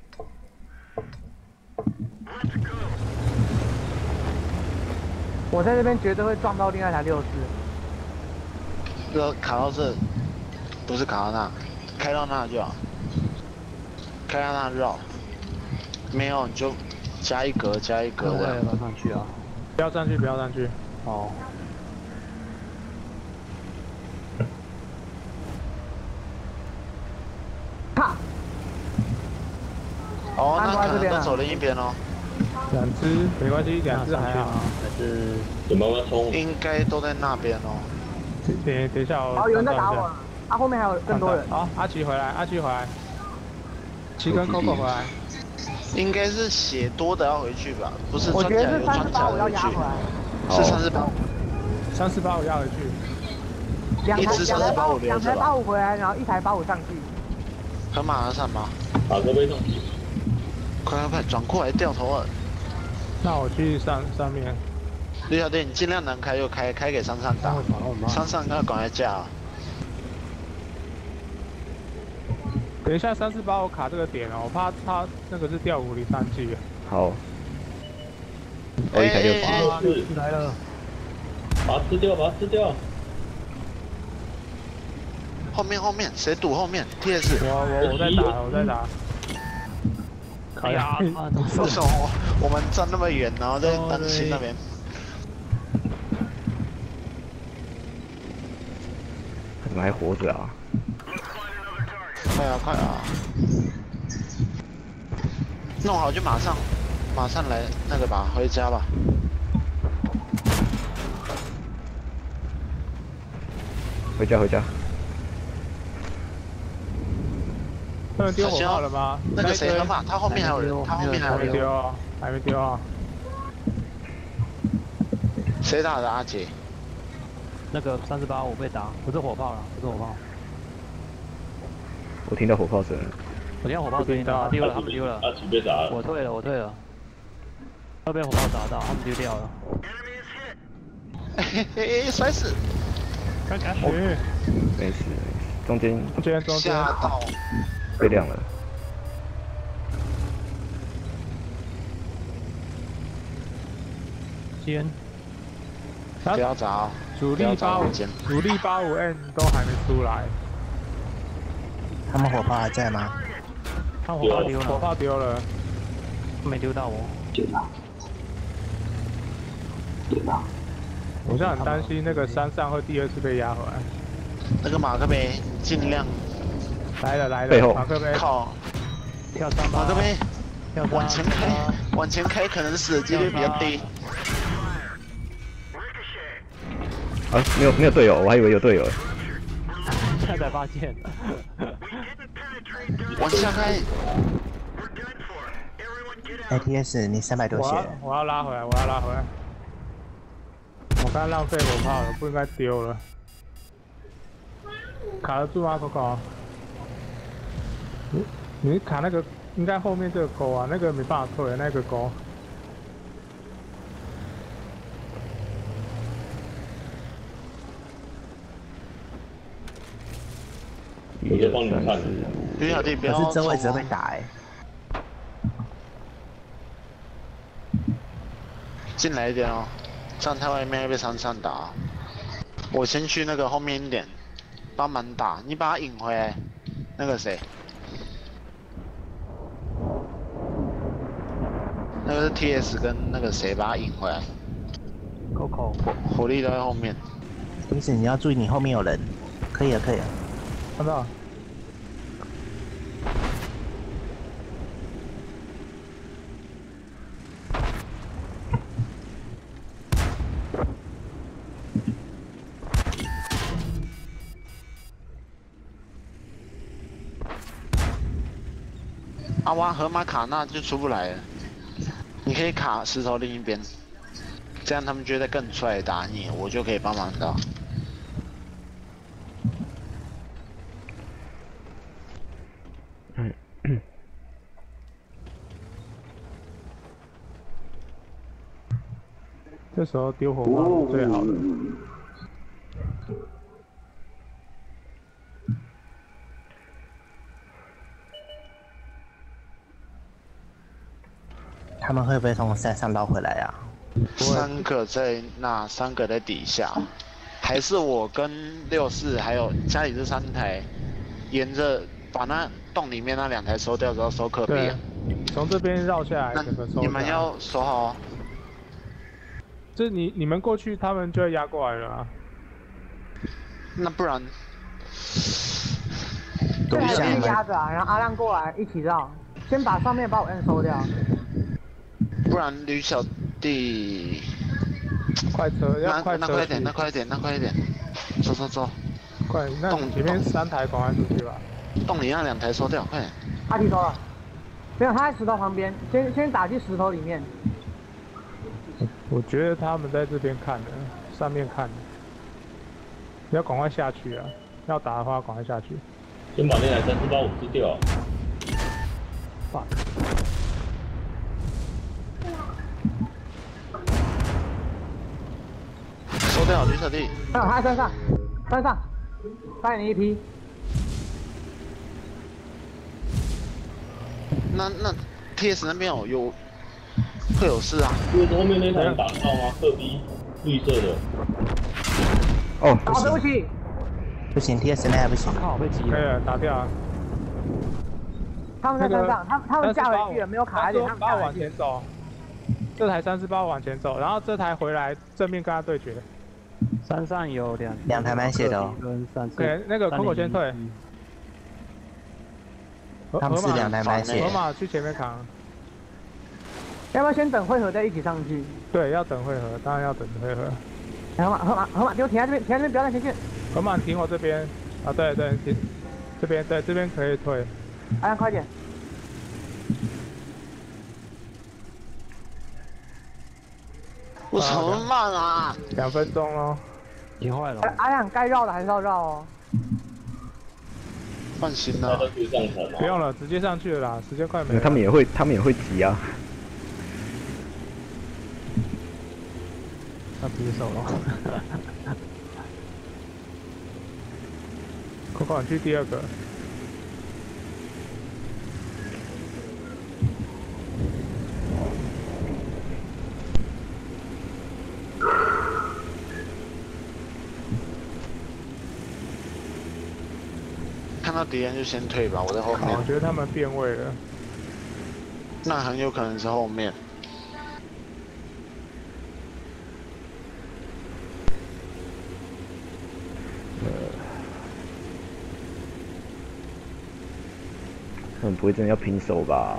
我在这边绝对会撞到另外一台六四。 这卡到这，不是卡到那，开到那就好，开到那绕，没有你就加一格加一格的。 要上去啊！ 不要上去，不要上去。 哦。 卡。 哦，那可能都走另一边哦。 两只没关系，两只还好。 还是有慢慢冲。 应该都在那边哦。 等等一下哦。 哦，有人在打我了。啊，后面还有更多人。 好，阿奇回来，阿奇回来。奇跟 Coco 回来。 应该是血多的要回去吧？不是我穿甲有觉得是三穿甲的回四八五要压回去。 来。 是三四八五。 三四八五压回去。 两台一只两台八五， 三四八五两台八五回来，然后一台八五上去。 河马上吗？ 打个背上去。 快快快，转过来掉头了。 那我去上上面。 李小弟，你尽量能开就开，开给珊珊打。珊珊要赶快架。 等一下，三四八我卡这个点哦，我怕他那个是调五零三 G。 好。我一台六是来了。 把它吃掉，把它吃掉。 后面后面，谁堵后面 ？T S。 我我我在打，我在打。 哎呀！ 为什么我们站那么远，然后在担心那边？ 怎么还活着啊？ 快啊快啊！弄好就马上马上来那个吧，回家吧。 回家回家。 他们丢火炮了吗？ 那个谁河马，他后面还有人，他后面还有人。 还没丢啊，还没丢啊。 谁打的阿杰？ 那个三十八我被打，不是火炮了，不是火炮。 我听到火炮声。 我听到火炮声音了，丢了，他们丢了。 阿奇被打了。 我退了，我退了。要被火炮打到，他们丢掉了。 嘿嘿嘿，摔死！ 快点去！ 没事，中间。 中间中间。 吓到。 被亮了。 先。 不要砸， 主力八五，主力八五 N 都还没出来。 他们火炮还在吗？ 他火炮丢了， 火炮丢了， 没丢到我。 丢了。丢了。 我现在很担心那个山上会第二次被压回来。 那个马克杯尽量。 来了来了， 背后马克杯。 靠！ 跳三马克杯， 跳往前开，往前开可能死的几率比较低。 啊，没有没有队友，我还以为有队友。 现在才发现。 往下开。 A T S， 你三百多血。 我要拉回来，我要拉回来。我刚浪费火炮了，不应该丢了。卡得住吗 ，Coco？ 你你卡那个应该后面这个钩啊，那个没办法退，那个钩。 我就帮你看。 吕小弟不要。 可是这位置会打哎。 进来一点哦，站太外面会被山上打。我先去那个后面一点，帮忙打，你把他引回来。那个谁？那个是 T S 跟那个谁把他引回来。 Coco。 火火力都在后面。 意思你要注意你后面有人。可以了，可以了。 看到。 阿挖河马卡那就出不来了。你可以卡石头另一边，这样他们就会更出来打你，我就可以帮忙到。 这时候丢火炮是最好的。 他们会不会从山上绕回来啊？ 三个在那，三个在底下，还是我跟六四还有家里这三台，沿着把那洞里面那两台收掉之后收客币。 从这边绕下来，整个收。 你们要守好哦。 这你你们过去，他们就会压过来了啊。 那不然， 对，先压着啊，然后阿亮过来一起绕，先把上面把我 N 收掉。 不然吕小弟， 快车要快车， 那快点，那快点，那快一点，走走走， 快，那前面三台赶快出去吧。 洞里那两台收掉，快点。 阿提收了，没有，他在石头旁边，先先打进石头里面。 我觉得他们在这边看的，上面看的，要赶快下去啊！要打的话，赶快下去。 先把那台三四八五吃掉。 fuck。 收掉，吕小弟。 还有他在山上，山上，带你一批。 那那 T S 那边有有会有事啊？ 因为后面那台打到吗？特 B 绿色的。 哦， 哦，对不起。 不行 ，T S 那还不行。 靠，被击了。对，打掉啊。 他们在山上，他他们架回去了，没有卡在点，他们架往前走。这台三四八往前走，然后这台回来正面跟他对决。 山上有两两台满血的哦。 对，那个口口先退。 他们是两台满血。 河马去前面扛。 要不要先等汇合再一起上去？ 对，要等汇合，当然要等汇合。 河马河马河马，给我停在这边，停在这边，不要再前进。 河马停我这边。啊，对对，停。这边对，这边可以退。 阿亮快点。 我怎么慢啊？ 两分钟喽。 已经坏了。 阿亮该绕的还是要绕哦。 放心了。 不用了，直接上去了啦，时间快没了。 他们也会，他们也会急啊。 要平手了。 快快去第二个。 看到敌人就先退吧，我在后面。 我觉得他们变位了。 那很有可能是后面。 他们不会真的要平手吧？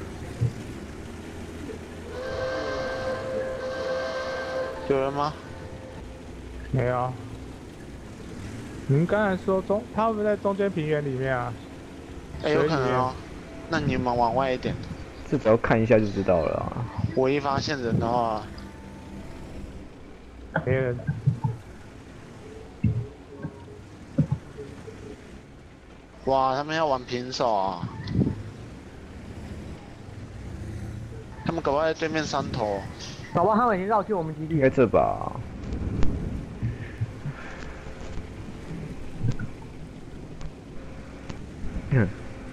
有人吗？ 没有。您刚才说中，他会不会在中间平原里面啊？ 哎、欸，有可能哦。那你们往外一点。 这只要看一下就知道了啊。 我一发现人的话， 没人。 哇，他们要玩平手啊！他们搞不好在对面山头。 搞不好他们已经绕去我们基地。 应该这吧。嗯。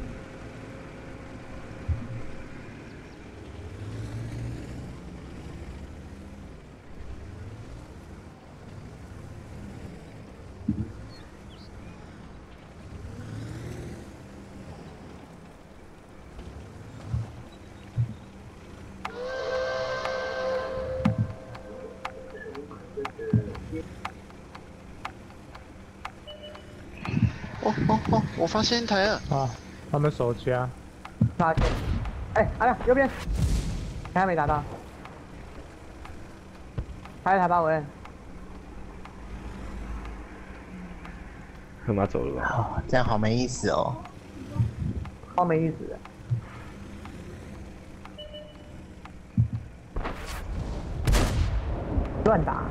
哦哦哦！我发现一台了。 啊，他们手夹。 发现。哎，阿亮右边，还没打到。还有一台八五 N。 河马走了吧？ 哦，这样好没意思哦。 好没意思。 乱打。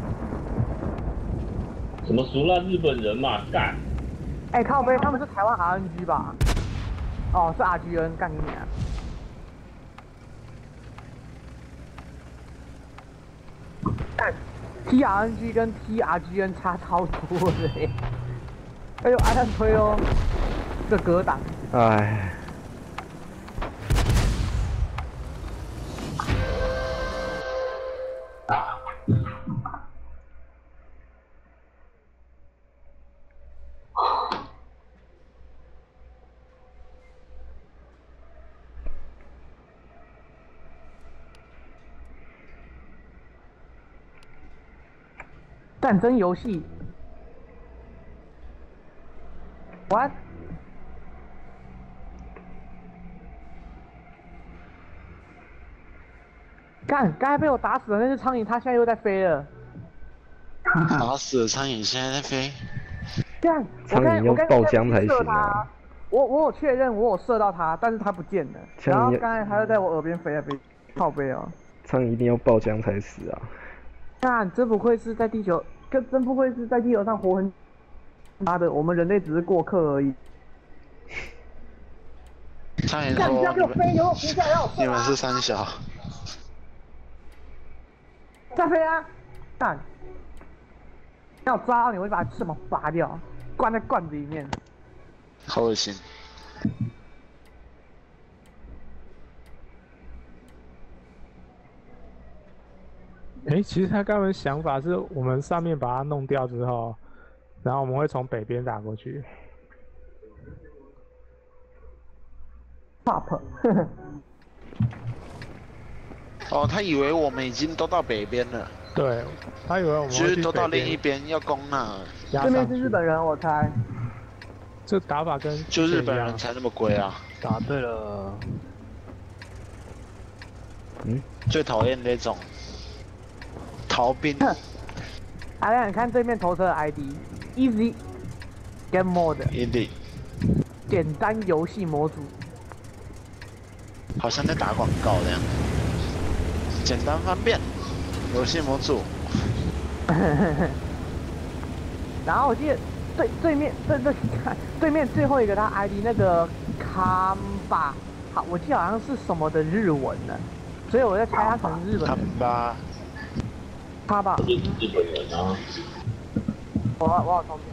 什么俗烂日本人嘛，干！ 哎、欸，靠背，他们是台湾 R N G 吧？哦，是 R G N， 干你娘！干 T R N G 跟 T R G N 差超多的哎、欸！哎呦，阿蛋推哦，这格挡。 哎。 战争游戏 ，what？ 干，刚才被我打死的那只苍蝇，它现在又在飞了。 打死了苍蝇，现在在飞。 干， 苍蝇要爆浆才行啊！ 我我有确认，我有射到它，但是它不见了。然后刚才它又在我耳边飞来飞，靠背哦。 苍蝇一定要爆浆才死啊！ 干，真不愧是在地球。 跟真不愧是在地球上活很妈的，我们人类只是过客而已。 苍蝇说：“ 你不要给我飞，有我停下来让我射、啊。” 你们是三小。 再飞啊！干！要抓到你，我就把翅膀拔掉，关在罐子里面。 好恶心。 哎、欸，其实他刚刚的想法是我们上面把它弄掉之后，然后我们会从北边打过去。 Pop， 哦，他以为我们已经都到北边了。 对，他以为我们其实都到另一边要攻那。 对面是日本人，我猜。 这打法跟就日本人才那么龟啊！ 答对了。 嗯， 最讨厌那种。 逃兵， 阿亮，你看对面投射的 I D，Easy Game Mode， 简单游戏模组， 好像在打广告那样，简单方便，游戏模组。 然后我记得对对面对对对面最后一个他 I D 那个康巴，好，我记得好像是什么的日文呢，所以我在猜他可能是日本人。 康巴。 他吧， 日本人啊！ 我我好聪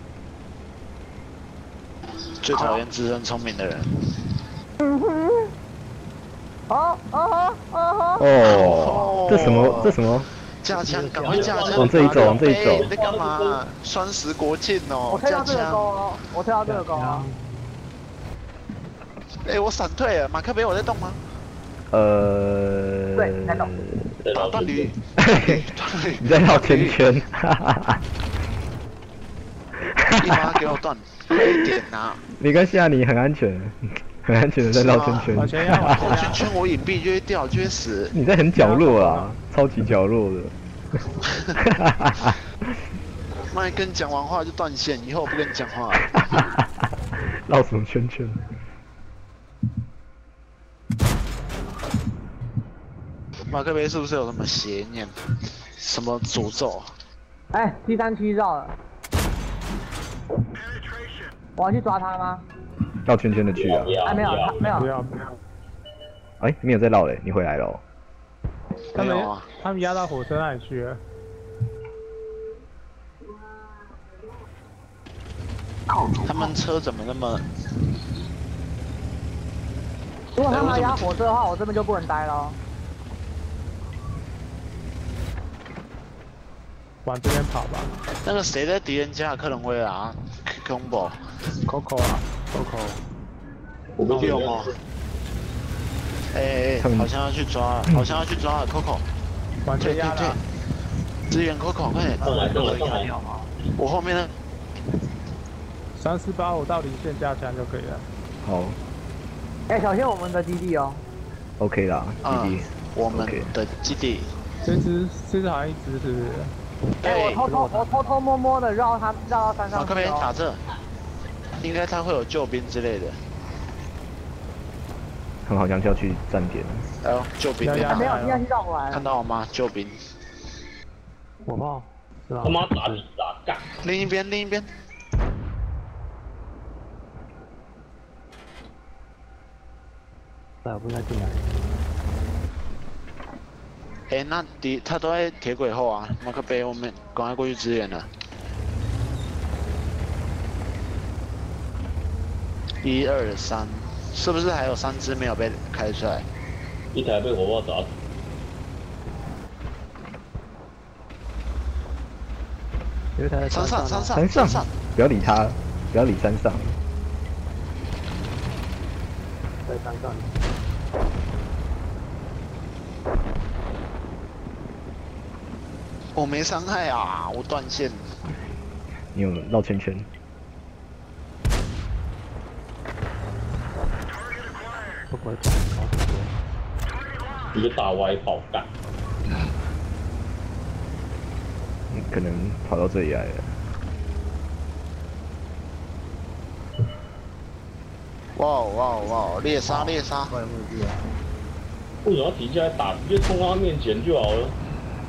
明。最讨厌自称聪明的人。 嗯哼。哦哦哦哦！这什么？这什么？ 架枪，赶快架枪！ 往这里走，往这里走。 你在干嘛？双十国庆哦！ 我推到这个钩哦，我推到这个钩哦。 哎，我闪退了，马克杯我在动吗？ 呃。 对，在动。 打断驴， 你在绕圈圈，立马给我断，快一点呐！ 没关系啊，你很安全，很安全的在绕圈圈。 绕圈圈我隐蔽就会掉，就会死。 你在很角落啊，超级角落的。 妈，跟你讲完话就断线，以后我不跟你讲话。 绕什么圈圈？ 马克杯是不是有什么邪念？什么诅咒？ 哎 ，T 三七绕了，我要去抓他吗？ 绕圈圈的去啊！ 哎，没有，他没有。 不要不要。 哎，没有在绕嘞，你回来了。 他们他们压到火车那里去了。 他们车怎么那么？ 如果他们压火车的话，我这边就不能待了。 往这边跑吧。 那个谁在敌人家的克隆威啊 ？Combo。Coco 啊 ，Coco。 我不有吗？哎哎，好像要去抓，好像要去抓了 Coco。 完全压了。 支援 Coco， 快点！ 上来上来上来！ 我后面呢？ 三四八五到离线架枪就可以了。 好。 哎，小心我们的基地哦。 OK 啦，基地。 我们的基地。 这只这只好像一只是不是？ 哎，我偷偷我偷偷摸摸的绕它绕到山上。 马克杯打这，应该他会有救兵之类的。 他们好像就要去站点。 哎呦，救兵！ 没有，你要去绕过来。 看到了吗？救兵。 火炮，是吧？ 他妈打你打干！ 另一边，另一边。 对，我不应该进来。 哎、欸，那敌他都在铁轨后啊，马克杯，我们赶快过去支援了。一二三，是不是还有三只没有被开出来？ 一台被火炮砸死。 有一台在山上，山上， 山上，不要理他，不要理山上。 在山上。 我没伤害啊，我断线。 你有绕圈圈。 不会撞高很多。 一个大歪跑干。 你可能跑到这里来了。 哇哇哇！猎杀猎杀！ 换目的啊！ 为什么要停下来打？直接冲到他面前就好了。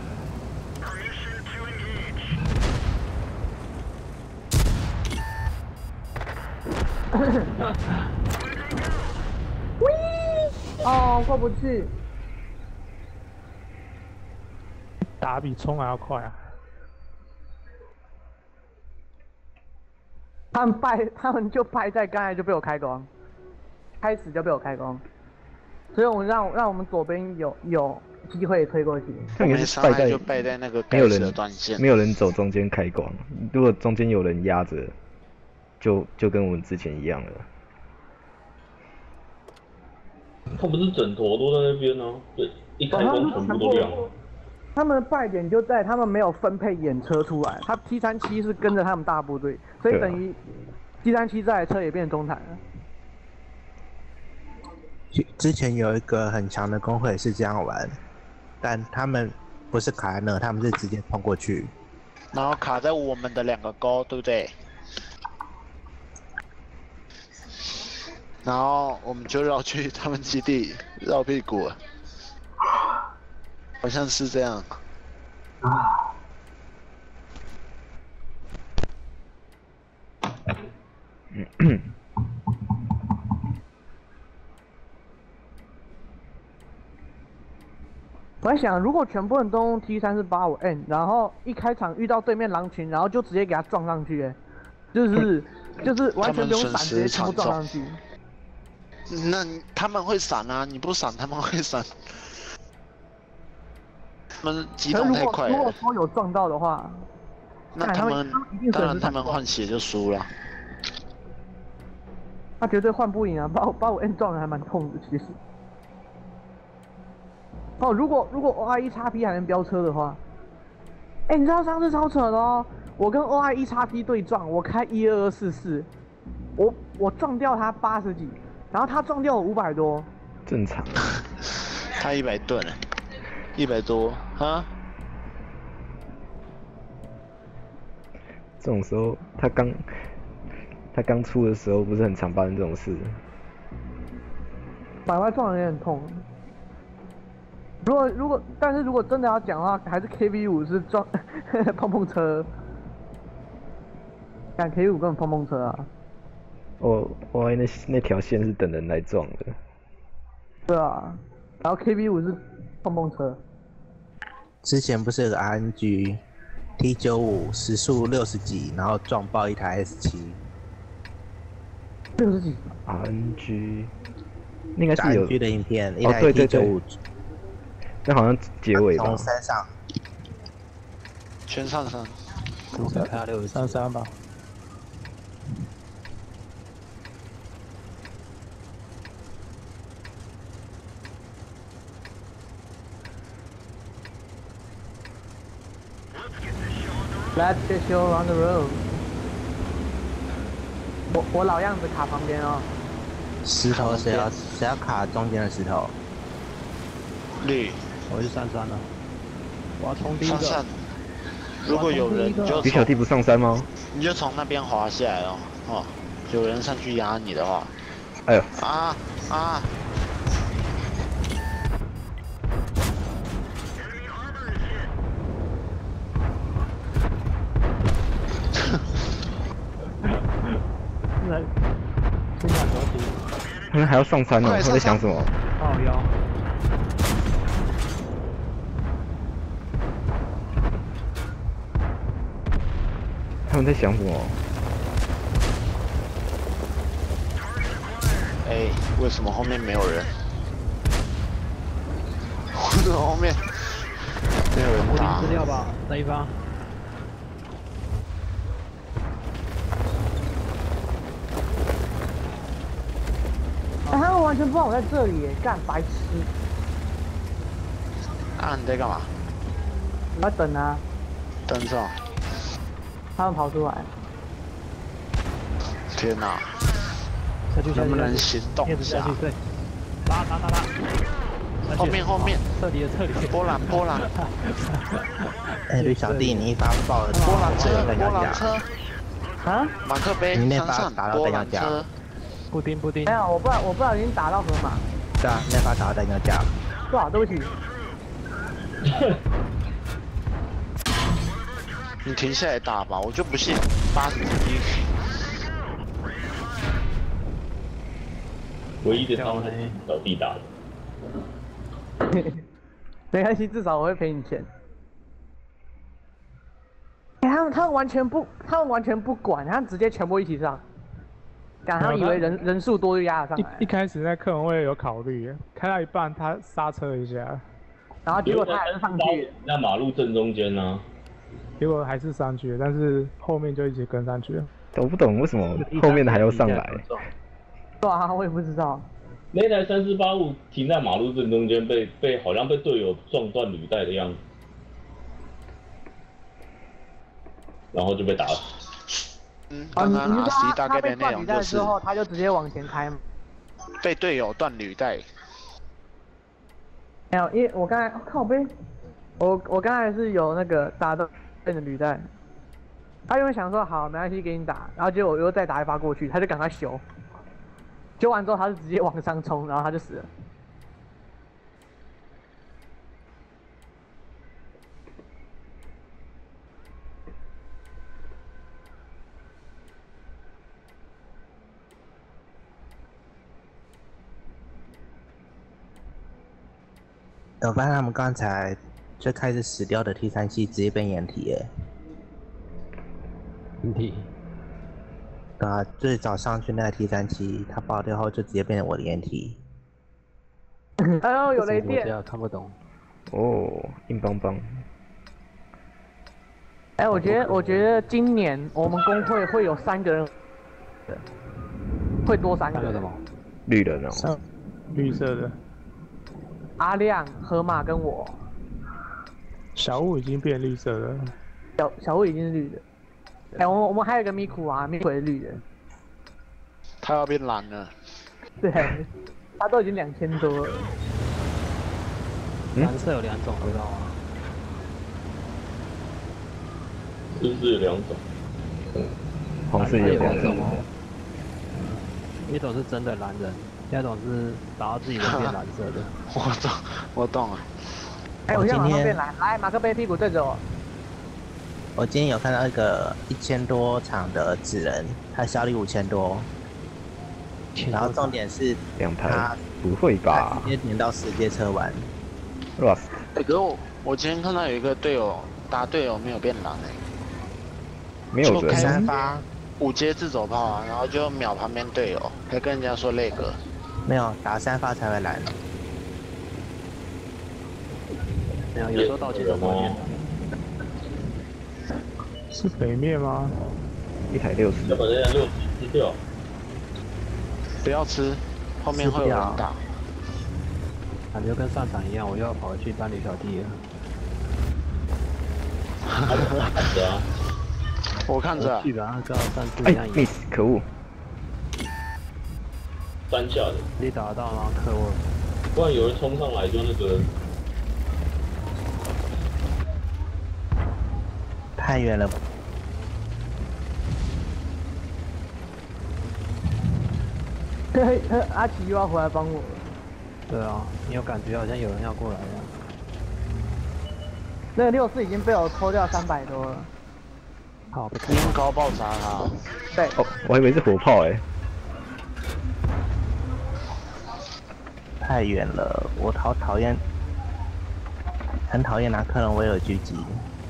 哦，过不去。 打比冲还要快啊！ 他们败，他们就败在刚才就被我开光，开始就被我开光，所以我们让让我们左边有有机会推过去。 他应该是败在就败在那个没有人断线， 没有人走中间开光。如果中间有人压着，就就跟我们之前一样了。 他不是整坨都在那边呢、啊，对，一开光全部都亮。 他们的败点就在他们没有分配眼车出来，他 T 三七是跟着他们大部队，所以等于 T 三七这台车也变成中坦了。 之前有一个很强的工会是这样玩，但他们不是卡在那，他们是直接冲过去， 然后卡在我们的两个沟，对不对？然后我们就绕去他们基地绕屁股，好像是这样。 我在想，如果全部人都用 T 三四八五 N， 然后一开场遇到对面狼群，然后就直接给他撞上去，哎，就是就是完全不用闪，直接全部撞上去。 那他们会闪啊，你不闪他们会闪。他们机动太快了。 如果说有撞到的话， 那他们当然他们换血就输了。 他绝对换不赢啊！把我把我 N 撞的还蛮痛的，其实。哦，如果如果 O I 一 X P 还能飙车的话，哎、欸，你知道上次超扯的哦，我跟 O I 一 X P 对撞，我开一二二四四，我我撞掉他八十几。然后他撞掉我五百多， 正常。 他一百吨，一百多啊！ 这种时候，他刚他刚出的时候，不是很常发生这种事。 百块撞人也很痛。如果如果，但是如果真的要讲的话，还是 K V 五是撞碰碰车，但 K V 五根本碰碰车啊。 我我那那条线是等人来撞的。 对啊，然后 K V 五是碰碰车。 之前不是有个 R N G T 九五时速六十几，然后撞爆一台 S 七。 六十几 ？R N G 那应该是有 R N G 的影片，一哦台 T 对对对九五。 那好像结尾吧。 从山上。 全上山。 开六三三吧。 Let's get you on the road。我我老样子卡旁边哦。 石头谁要谁要卡中间的石头？ 绿。 我是上山了。我要冲第一个。 上山。如果有人你就比小弟不上山吗？ 你就从那边滑下来哦。哦，有人上去压你的话。 哎呦。 啊啊！ 他们还要上山哦，他们在想什么？ 哦哟。 他们在想什么？ 哎，为什么后面没有人？为什么后面没有人打？ 资料吧，这一发。 哎，他们完全不知道我在这里耶，干白痴！ 啊，你在干嘛？ 我在等啊。 等什么？ 他们跑出来。 天哪！ 下去， 能不能行动一下？ 对，拉拉拉拉。 后面后面， 撤离了撤离。 波兰波兰。 哎，吕小弟，你一发爆了， 波兰车跟波兰车。 啊？ 马克杯你那山上发打到波弹药架。 兰车。 布丁布丁。 没有，我不我不小心打到河马。 对啊，那发打到弹药架。 对啊，对不起。 你停下来打吧，我就不信八十级。 唯一的伤害是小弟打的。 没关系，至少我会赔你钱。哎、欸，他们他们完全不，他们完全不管，他们直接全部一起上。赶他们以为人人数多就压了上来。 一一开始那克隆位有考虑，开到一半他刹车一下， 然后结果他还是上去。 在马路正中间呢、啊。 结果还是上去了，但是后面就一起跟上去了。 我不懂为什么后面的还要上来。 对啊，我也不知道。 那台三四八五停在马路正中间，被被好像被队友撞断履带的样子，然后就被打死。 嗯，刚刚阿 C 大概的内容就是， 之后他就直接往前开嘛。 被队友断履带。 没有，因为我刚才靠背，我我刚才是有那个打到变的履带，他因为想说好没关系给你打，然后结果我又再打一发过去，他就赶快修，修完之后他就直接往上冲，然后他就死了。 我发现他们刚才最开始死掉的 T 三 C 直接变掩体耶。 掩体。 啊，最早上去那个 T 三 C， 它爆掉后就直接变成我的掩体。 哎呦，有雷电！ 看不懂。 哦，硬邦邦。 哎，我觉得，我觉得今年我们工会会有三个人，会多三个。 什么？ 绿人哦。 绿色的。 阿亮、河马跟我， 小雾已经变绿色了， 小小雾已经是绿的。哎、欸，我们我们还有一个咪库啊，咪库也是绿的。 他要变蓝了。 对，他都已经两千多了。 蓝色有两种，知道吗？ 是不是有两种？ 黄色也有两种哦。 一种是真的蓝人。第二种是打到自己人变蓝色的。 我懂，我懂了。 哎、欸，我现在马上变蓝，来，马克杯屁股对着我。 我今天有看到一个一千多场的纸人，他效率五千多。然后重点是两台，不会吧？ 直接连到十阶车玩。 哇！ 哎，可是我我今天看到有一个队友打队友没有变蓝哎， 没有人。 三发五阶自走炮啊，然后就秒旁边队友，还跟人家说那个。 没有打三发才会蓝。 没有，有时候到期的后面。 是北面吗？ 一台六十。 要把这台六十吃掉。 不要吃，后面会有人打。 感觉跟上场一样，我又要跑回去搬李小弟了。 哈哈哈。 我看着。 基本上跟上次一样。 哎 ，miss， 可恶。 三下的。 你打得到吗？克沃。 不然有人冲上来就那个。 太远了。 嘿，阿奇又要回来帮我了。 对啊，你有感觉好像有人要过来呀。 那个六四已经被我抽掉三百多了。 好， 烟高爆炸他。 对。 哦，我还以为是火炮哎、欸。 太远了，我好讨厌，很讨厌拿克隆威尔狙击。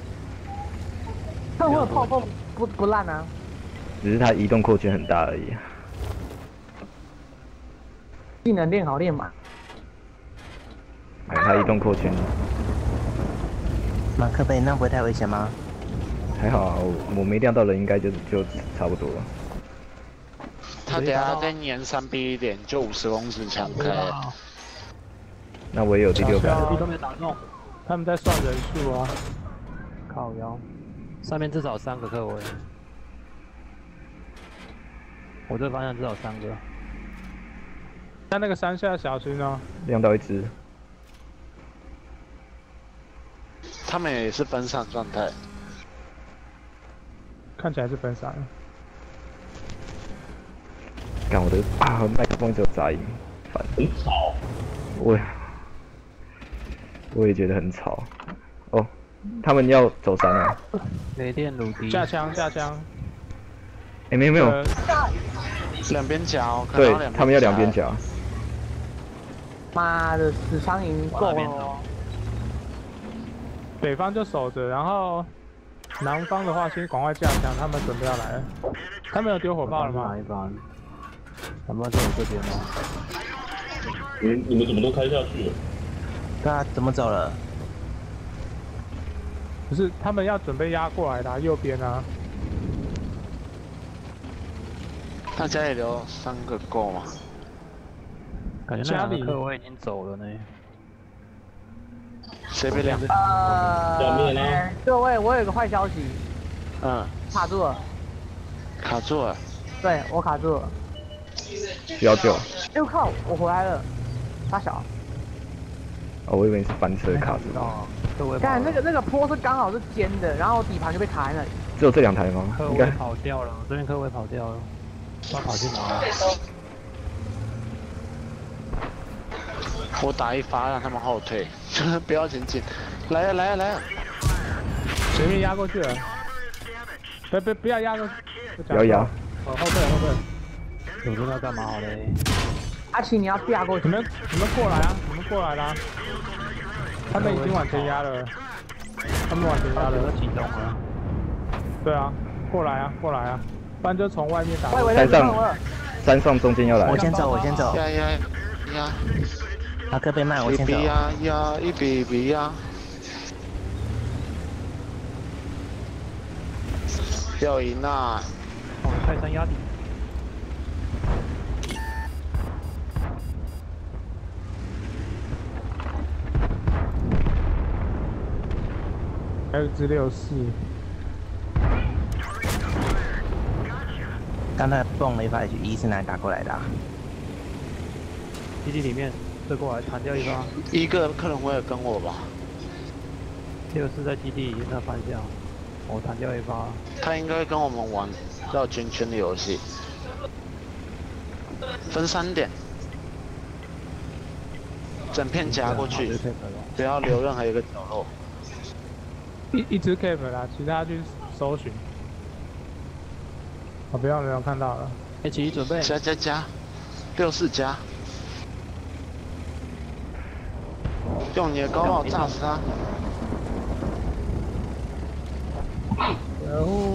克隆威尔炮风不不烂啊， 只是它移动扩圈很大而已。 技能练好练满。 哎，它移动扩圈。 马克杯那不会太危险吗？ 还好啊，我我没亮到人应该就就差不多了。 他等下再粘三 B 一点，就五十公尺枪开。 那我也有第六感。 都没打中， 他们在算人数啊。 靠腰，上面至少三个客位。我这方向至少三个。 在那个山下小心哦。 亮到一只。 他们也是分散状态。 看起来是分散。 干我的啊，麦克风只有杂音，烦。 很吵。 我我也觉得很吵。哦，他们要走山啊。 雷电鲁迪。 架枪架枪。 哎、欸，没有没有。 两边夹哦。 对，他们要两边夹。 妈的，死苍蝇够了。 北方就守着，然后南方的话先赶快架枪，他们准备要来了。他们有丢火炮了吗？ 哪一方？他们在我这边吗？ 你你们怎么都开下去了？ 对啊，怎么走了？ 不是，他们要准备压过来的、啊，右边啊。 大家也留三个够吗？ 感觉那两个客位已经走了呢。 谁被亮？ 呃，各位，我有个坏消息。 嗯。 卡住了。 卡住了。 对，我卡住了。 需要救。 哎我靠，我回来了。大小。 哦，我以为是翻车卡住。 哦。客位。 看那个那个坡是刚好是尖的，然后底盘就被卡在那里。 只有这两台吗？ 客位跑掉了，这边客位跑掉了，他跑去哪了？ 我打一发让他们后退，不要前进。来呀来呀来呀！ 前面压过去了，别别不要压过去。 不要压。 哦，后退后退。 我知道干嘛好嘞？ 阿奇，你要压过去。 你们你们过来啊！你们过来啦！他们已经往前压了，他们往前压了。 都启动了。 对啊，过来啊过来啊，不然就从外面打。 山上，山上中间要来。 我先走，我先走。 压压压。 马克杯慢，我先走。 一比呀呀，一比一比呀。要赢啊！ 我们泰山压底。 还有只六四。 刚才蹦了一发 H 一是哪里打过来的、啊？ 基地里面。这过来弹掉一发， 一个克隆威尔跟我吧。 六四在基地那方向，我弹掉一发。 他应该跟我们玩绕圈圈的游戏，分三点，整片夹过去，不要留任何一个角落。 一一只 cap 啦，其他去搜寻。我不要没有看到了。 H 一准备。 加加加，六四加。用你的高炮炸死他！ 然后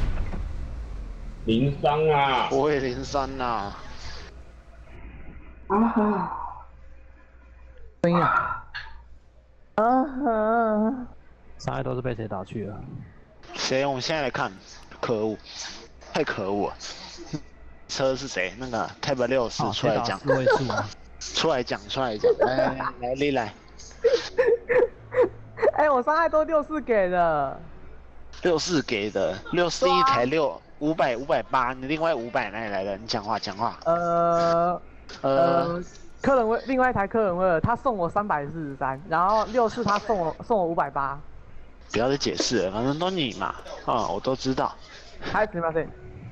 零伤啊！ 我也零伤呐！ 啊哈！声音啊！啊哈！ 伤害都是被谁打去了？ 谁？我们现在来看，可恶，太可恶了！车是谁？那个 Tab 六十出来讲，出来讲，出来讲，来来来，丽来。 哎、欸，我伤害都六四给的， 六四给的，六四一台六五百五百八，你另外五百哪里来的？你讲话讲话。 呃呃， 呃科伦威另外一台科伦威尔，他送我三百四十三，然后六四他送我送我五百八。 不要再解释了，反正都你嘛，啊、嗯，我都知道。 还是吗？对。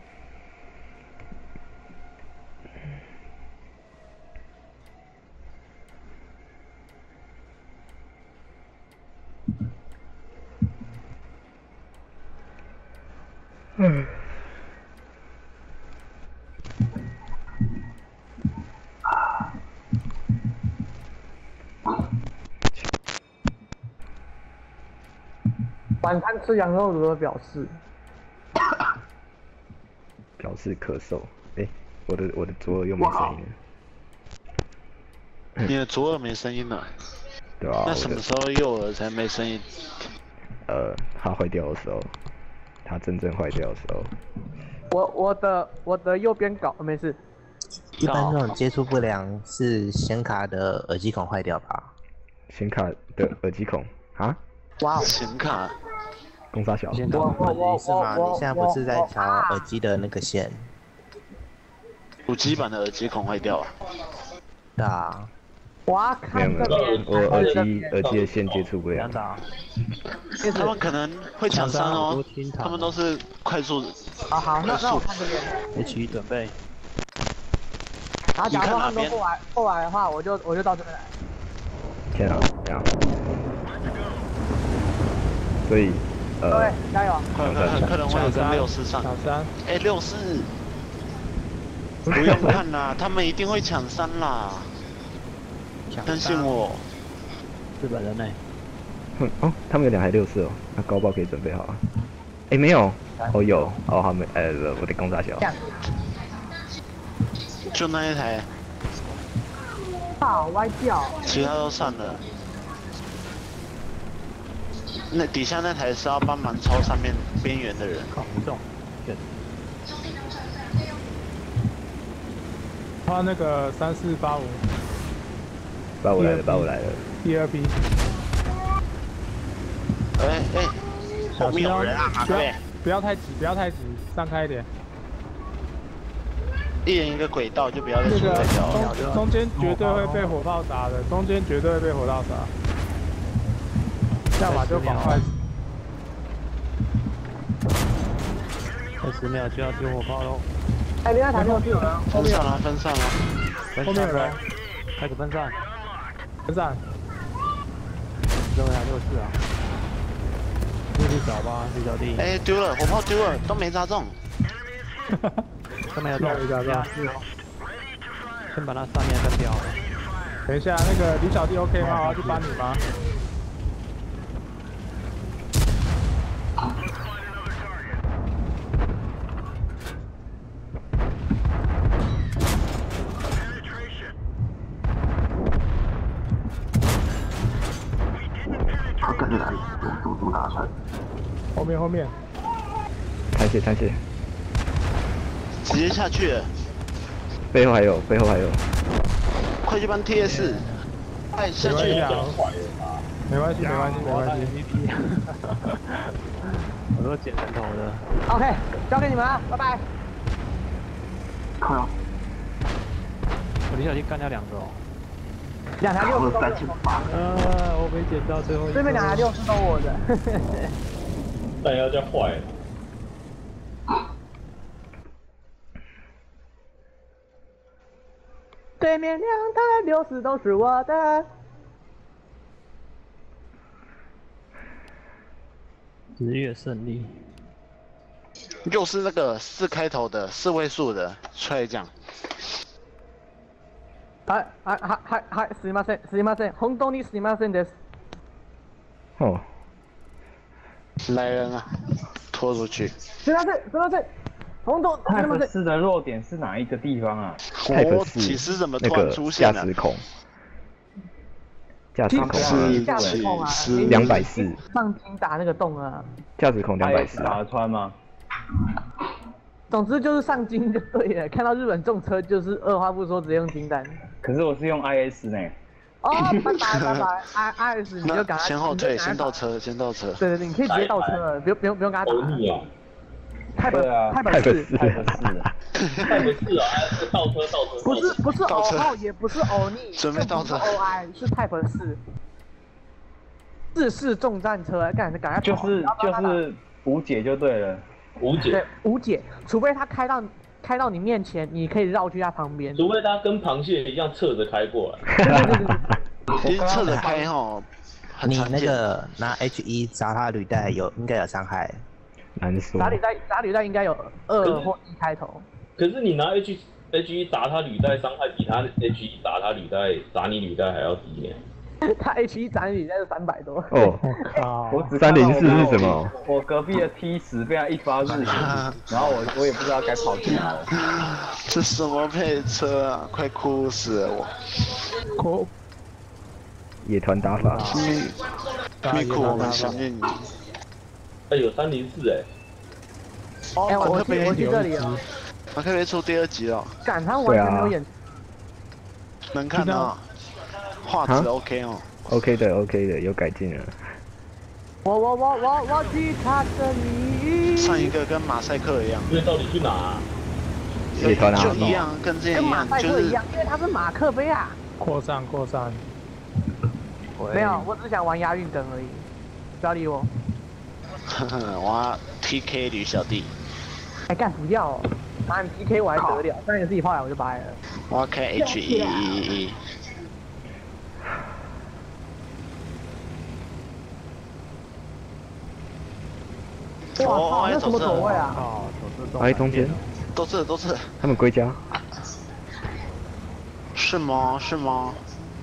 嗯。 晚餐吃羊肉炉的表示。 表示咳嗽。哎、欸，我的我的左耳又没声音了。 你的左耳没声音了？ 对啊。 那什么时候右耳才没声音？ 呃，它坏掉的时候，它真正坏掉的时候。 我我的我的右边搞没事。 一般这种接触不良是显卡的耳机孔坏掉吧？ 显卡的耳机孔啊？ 哇， 显卡。 公差小。 你是吗？你现在不是在调耳机的那个线？ 主机版的耳机孔坏掉啊？ 对啊。 哇，看这边， 我耳机耳机的线接触不良。 他们可能会抢三哦，他们都是快速。 好好，那那我看这边。 H 一准备。 然后假如说他们都过来过来的话，我就我就到这边来。 天啊，这样。所以，呃。 各位加油！ 可能可能会有跟六四上。 抢三。 哎，六四。不用看啦，他们一定会抢三啦。相信我。 日本人呢？ 哦，他们有两台六四哦，那高爆可以准备好了。哎，没有，哦有，哦他们，呃，我的公大小。 就那一台。 好歪掉。 其他都散了。那底下那台是要帮忙抄上面边缘的人。 靠，不中。对。 他那个三四八五。 八五来了，八五来了。 第二批。 哎哎，后面有人啊！ 不要不要太挤，不要太挤，散开一点。 一人一个轨道，就不要再出来掉了。 中中间绝对会被火炮打的，中间绝对会被火炮打。要么就赶快。 二十秒就要丢火炮喽！ 哎，另外台六四， 分散了，分散了。 后面有人， 开始分散。 分散。 最后一台六四啊。继续找吧，李小弟。 哎，丢了，火炮丢了，都没砸中。 都没有中，没砸中。先把那上面分掉。 等一下，那个李小弟 OK 吗？我要去帮你吗？ 他跟着来，怎么这么大声？ 后面后面。 残血残血。 直接下去了。 背后还有，背后还有。 快去帮 T S。快下去。 没关系，没关系，没关系。 M V P。我都捡人头的。 OK， 交给你们了，拜拜。 靠！ 我李小弟干掉两个哦。 两台六四都三千八。 呃，我没捡到最后一个。 对面两台六四都我的。 弹药架坏了。 对面两台六四都是我的。 日月胜利。 又是那个四开头的四位数的出来讲。 はいはいはいはいすみませんすみません本当にすみませんです。 哦。 来人啊！拖出去。 すみませんすみません。红豆， 泰克斯的弱点是哪一个地方啊？ 泰克斯起司怎么突然出现了？那个价值孔，价值孔是价值孔啊， 两百四。 上金打那个洞啊。 价值孔两百四。 打得穿吗？ 总之就是上金就对了，看到日本重车就是二话不说直接用金弹。 可是我是用 I S 呢。 哦，拜拜拜拜 ，I I S 你就赶快先后退，先倒车，先倒车。 对对对，你可以直接倒车了，不用不用不用跟他打。太对啊， 太本事， 太本事， 太本事啊！倒车倒车。 不是不是欧号，也不是欧尼， 准备倒车。 O I 是太本事。自式重战车，赶赶快就是就是无解就对了。 无解。 对，无解，除非他开到开到你面前，你可以绕去他旁边。 除非他跟螃蟹一样侧着开过来。 对对对对。 其实侧着开哈， 你那个拿 H 一砸他履带有应该有伤害。 难说。 砸履带砸履带应该有二或一开头。 可是你拿 H H 一砸他履带，伤害比他 H 一砸他履带砸你履带还要低呢。 他 H 一展宇现在是三百多。 哦， 我只三零四是什么？ 我隔壁的 T 十被他一发日血，然后我我也不知道该跑去哪了。 这什么配车啊！快哭死了我！ 哭。 野团打法。 咪哭，我们想念你。 哎，有三零四哎。 哦，哎，我去我去这里了。 马克杯出第二集了。 赶他完全没有演。 能看到。画质 OK 哦。 OK 的 OK 的，有改进了。 我我我我我去看着你。 上一个跟马赛克一样。 因为到底去哪？ 野团啊。 就一样，跟之前一样，就是。 一样，因为它是马克杯啊。 扩散扩散。 没有，我只是想玩押韵梗而已，不要理我。 呵呵，我 T K 吕小弟。 哎，干不要哦！妈，你 P K 我还得了，上一个自己炮来我就掰了。 我开 H 一一一。 哇靠，那什么走位啊？ 哦，走这哎，中间。 都是都是。 他们归家。 是吗？是吗？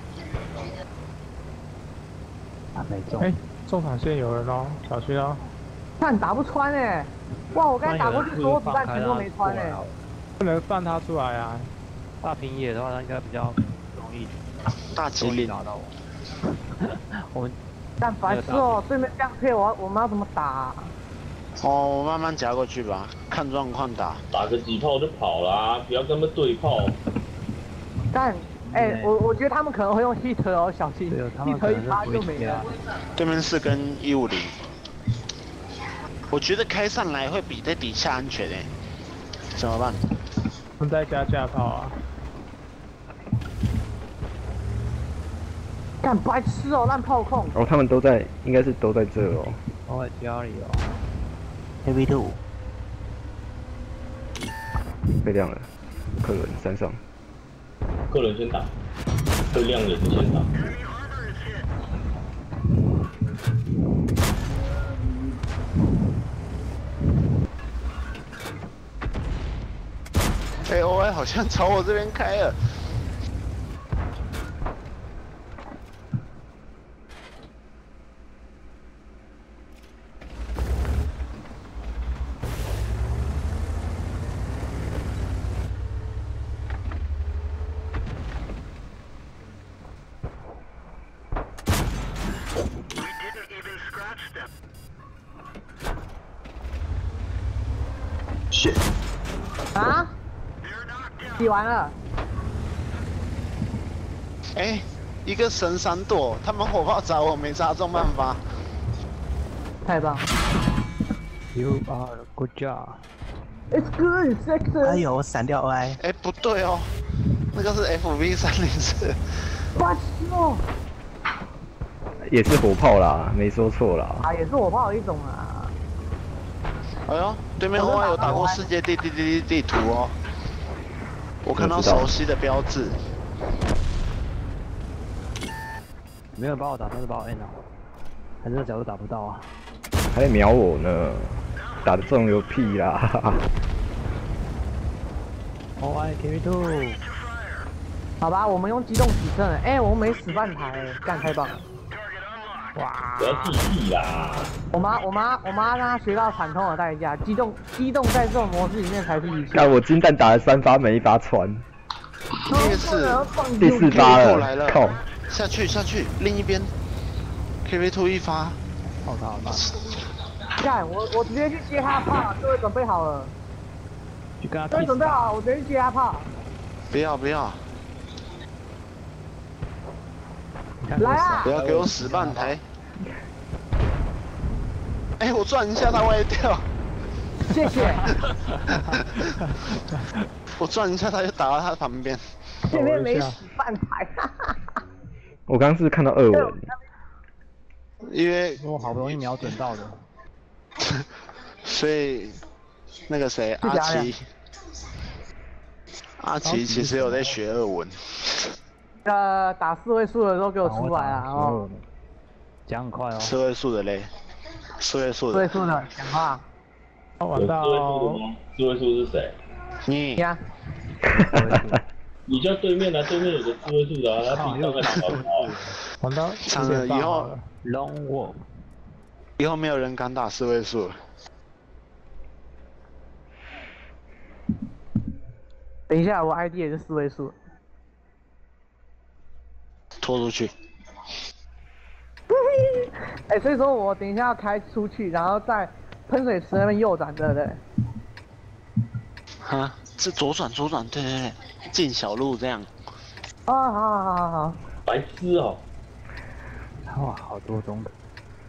啊，没中。 哎，中场线有人哦，小心哦。 看打不穿哎！哇，我刚才打过去，所有子弹全都没穿哎。 不能放他出来啊！ 大平野的话，他应该比较容易。 大吉林打到我。我们。 但白痴哦，对面这样配我，我们要怎么打？ 哦，我慢慢夹过去吧，看状况打。 打个几炮就跑啦，不要跟他们对炮。 但，哎，我我觉得他们可能会用 hit 哦，小心 hit 一发就没了。 对面是跟一五零，我觉得开上来会比在底下安全诶，怎么办？ 我们在加架炮啊！ 干白痴哦，烂炮控！ 哦，他们都在，应该是都在这哦。 都在家里哦。 A V two 被亮了，客人山上。 客人先打，会亮人先打。 哎 ，O I 好像朝我这边开了。 啊！洗完了。 哎、欸，一个神闪躲，他们火炮砸我没砸中办法。 太棒 ！You are good job. It's good, sexy. 哎呦，我闪掉 O I。 哎、欸，不对哦，那个是 F V 三零四。 白痴哦！ 也是火炮啦，没说错啦。 啊，也是火炮一种啊。 哎呦，对面 O I 有打过世界地地地地图哦。我看到熟悉的标志。 没有把我打，他是把我 N 了，还是那角度打不到啊？ 还在瞄我呢，打得中有屁啦 ！O I K two， 好吧，我们用机动取胜，哎、欸，我们没死半台，干太棒了！哇！ 不要屁屁啦！ 我妈，我妈，我妈让她学到惨痛的代价，机动，机动在这种模式里面才是一切。 看我金弹打了三发，每一发穿。 第四， 第四发了，靠！ 下去下去，另一边 K V two 一发， 好大好大！ 干，我我直接去接他炮，各位准备好了？ 去跟他。 各位准备好，我直接去接他炮。 不要不要！ 来啊！ 不要给我死半台！哎、欸，我转一下他歪掉。 谢谢。 我转一下他就打到他旁边。 这边没死半台。 我刚刚是看到二文， 因为我好不容易瞄准到的， 所以那个谁阿奇，阿奇其实有在学二文。 呃，打四位数的时候给我出来啊！哦， 讲很快哦。 四位数的嘞，四位数的。 四位数的讲话。 玩到。 四位数的吗？四位数是谁？ 你呀。 你叫对面啊，对面有个四位数的啊，他平常在打跑。 玩到惨了，以后 Long Wolf， 以后没有人敢打四位数了。 等一下，我 I D 也是四位数。 拖出去。 哎、欸，所以说我等一下要开出去，然后在喷水池那边右转，对不对？ 哈，是左转左转，对对对，进小路这样。 啊，好好好好好。 白痴哦！ 哇，好多钟的。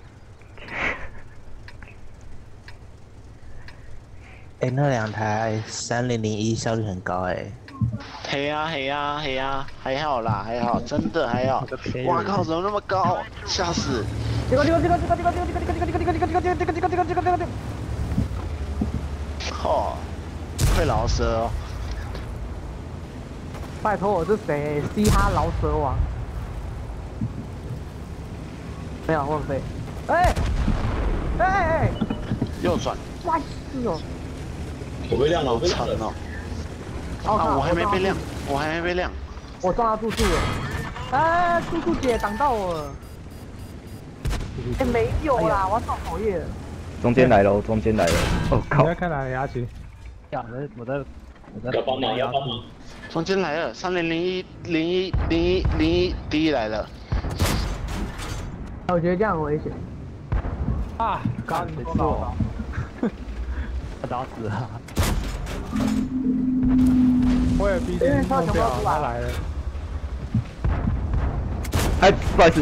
哎、欸，那两台三零零一效率很高哎、欸。 黑呀黑呀黑呀，还好啦还好，真的还好。哇靠，怎么那么高？吓死！ 这个这个这个这个这个这个这个这个这个这个这个这个这个这个这个这个这个。 靠，会饶舌哦。 拜托，我是谁？嘻哈饶舌王。没有，我飞。哎哎哎！ 右转。 哇是哦。 我被亮了，我被惨了。 啊， 我还没被亮，我还没被亮。 我撞到住宿了。哎，住宿姐挡到我了。哎，没有啦，我要上口业了。 中间来了，中间来了。哦靠！ 你在看哪里？阿奇？ 呀，我在我在。 要帮忙，要帮忙。 中间来了，三零零一零一零一零一第一来了。 我觉得这样很危险。 啊！干没错。他打死了。 我也逼先弄掉，他来了。 哎，不好意思。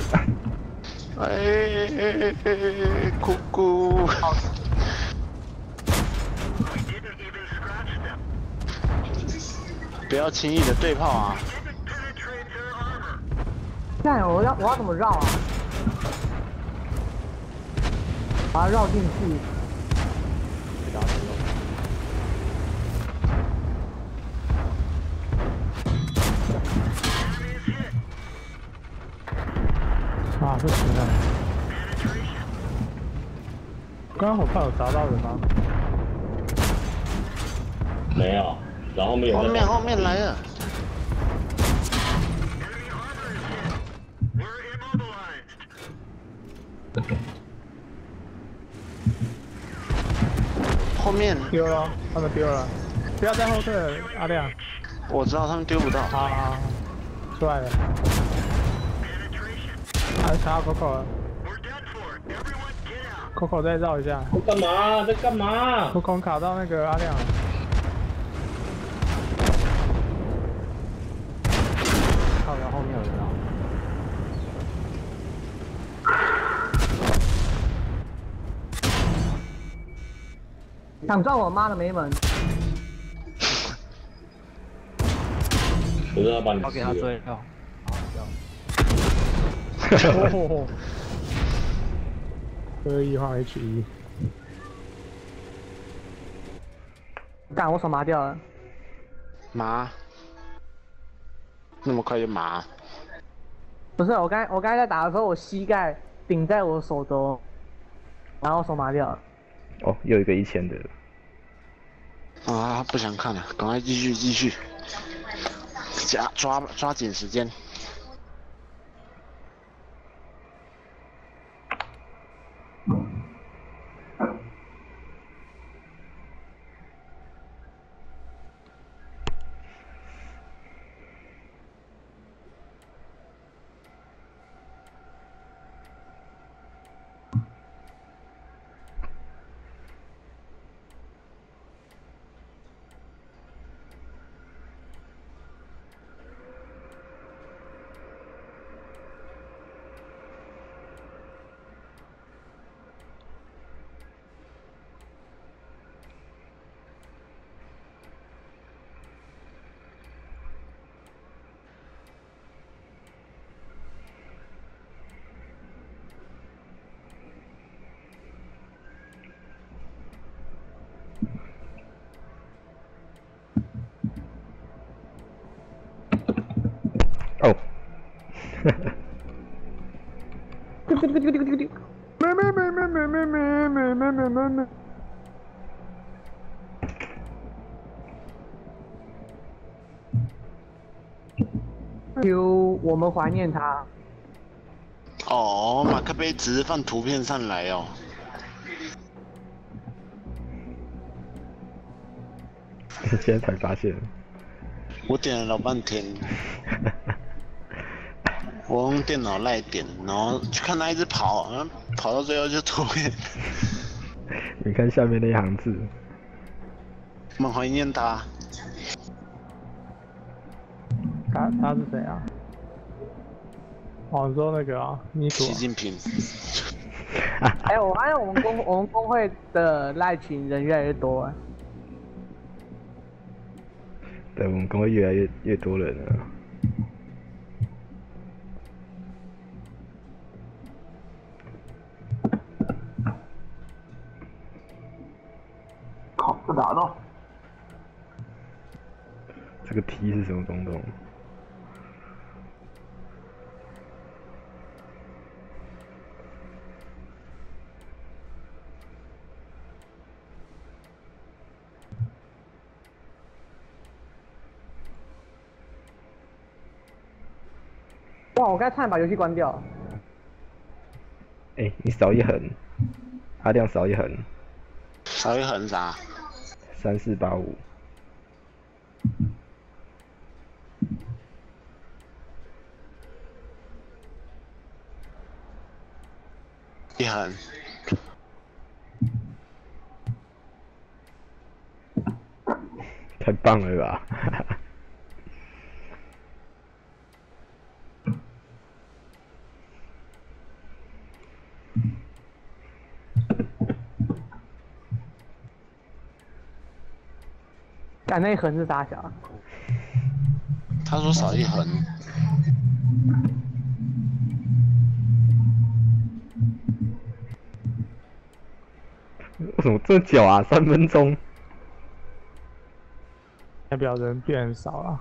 哎，姑姑。不要轻易的对炮啊！ 看我要我要怎么绕啊？把它绕进去。 啊，不行了！刚刚我看有砸到人吗？ 没有，然后没有。 后面后面来了。后面丢了，他们丢了，不要再后退了，阿亮。 我知道他们丢不到。 啊，出来了。还查到 Coco 了 ，Coco 再绕一下。 在干嘛？在干嘛 ？Coco 卡到那个阿亮。 靠，然后面有人啊！ 想撞我妈的没门！ 我知道把你。 我给他追掉。 哦，可以换 H 一。 干，我手麻掉了。 麻？那么快就麻？ 不是，我刚我刚才在打的时候，我膝盖顶在我手肘，然后手麻掉了。 哦，又一个一千的。 啊，不想看了，赶快继续继续，加抓抓紧时间。 哦。 这个这个这个这个这个这个。没没没没没没没没没没没没。Q， 我们怀念他。 哦，马克杯只是放图片上来哦。 现在才发现。 我点了老半天。我用电脑赖点，然后去看他一直跑，然后跑到最后就图片。 你看下面那一行字。 蛮怀念他。 他他是谁啊？哦，你说那个啊，你习近平。 哎、欸，我发现我们工我们工会的赖群人越来越多哎。 对，我们工会越来越越多人了。 靠，这打到。 这个 T 是什么东东？ 哇！我刚才差点把游戏关掉。 哎、欸，你扫一横，阿亮扫一横。 扫一横啥？ 三四八五。 一横。 太棒了吧！ 干那一横是啥小？ 他说扫一横。 为什么这么久啊？三分钟。 代表人变少了。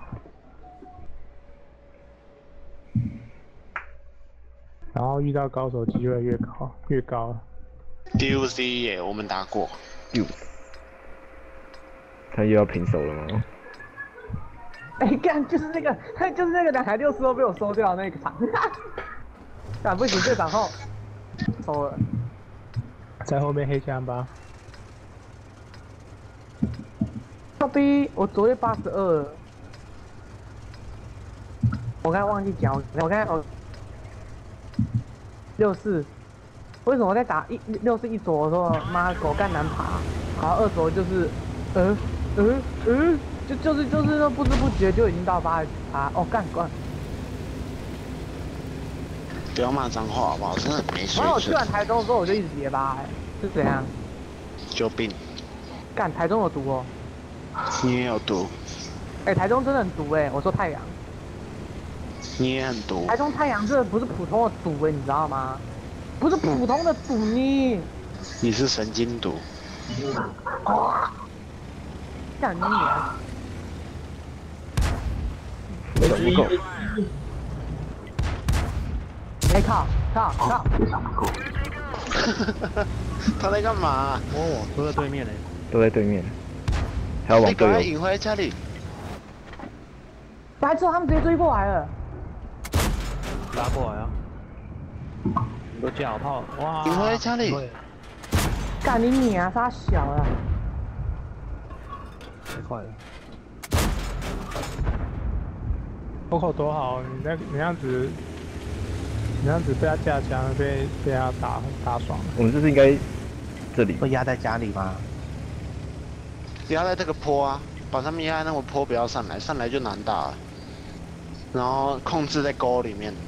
然后遇到高手机会越高越高。 D U C 耶，我们打过。 D U C。他又要平手了吗？ 哎、欸，干就是那个，就是那个两台六四都被我收掉的那个场。干不行，这场后收了。 在后面黑枪吧。 靠逼，我昨天八十二。我刚才忘记讲，我刚才哦六四。为什么在打一六四一左的时候，妈狗干难爬，然后二左就是，呃呃呃，就就是就是那不知不觉就已经到八啊哦干干。 不要骂脏话好不好？真的没水准。 然后我去完台中之后，我就一直结巴、欸，是怎样？ 有病。 干台中有毒哦。 你也有毒。 哎、欸，台中真的很毒哎、欸！我说太阳。 你也很毒。 台中太阳这不是普通的毒哎、欸，你知道吗？不是普通的毒呢。 你是神经毒。 哇！干你娘！ 没有不够。 哎、欸、靠靠靠！ 他在干嘛？ 哦，都在对面嘞。 都在对面。还要往队友。 引回来家里。 白痴，他们直接追过来了。 拉过来啊！你都架好炮，哇！ 引回来家里。 干你娘，杀小了。 太快了。 口口多好，你那你那样子，你那样子被他架枪，被被他打打爽了。 我们这是应该这里。 会压在家里吗？ 压在这个坡啊，把他们压在那个坡，不要上来，上来就难打了。然后控制在沟里面。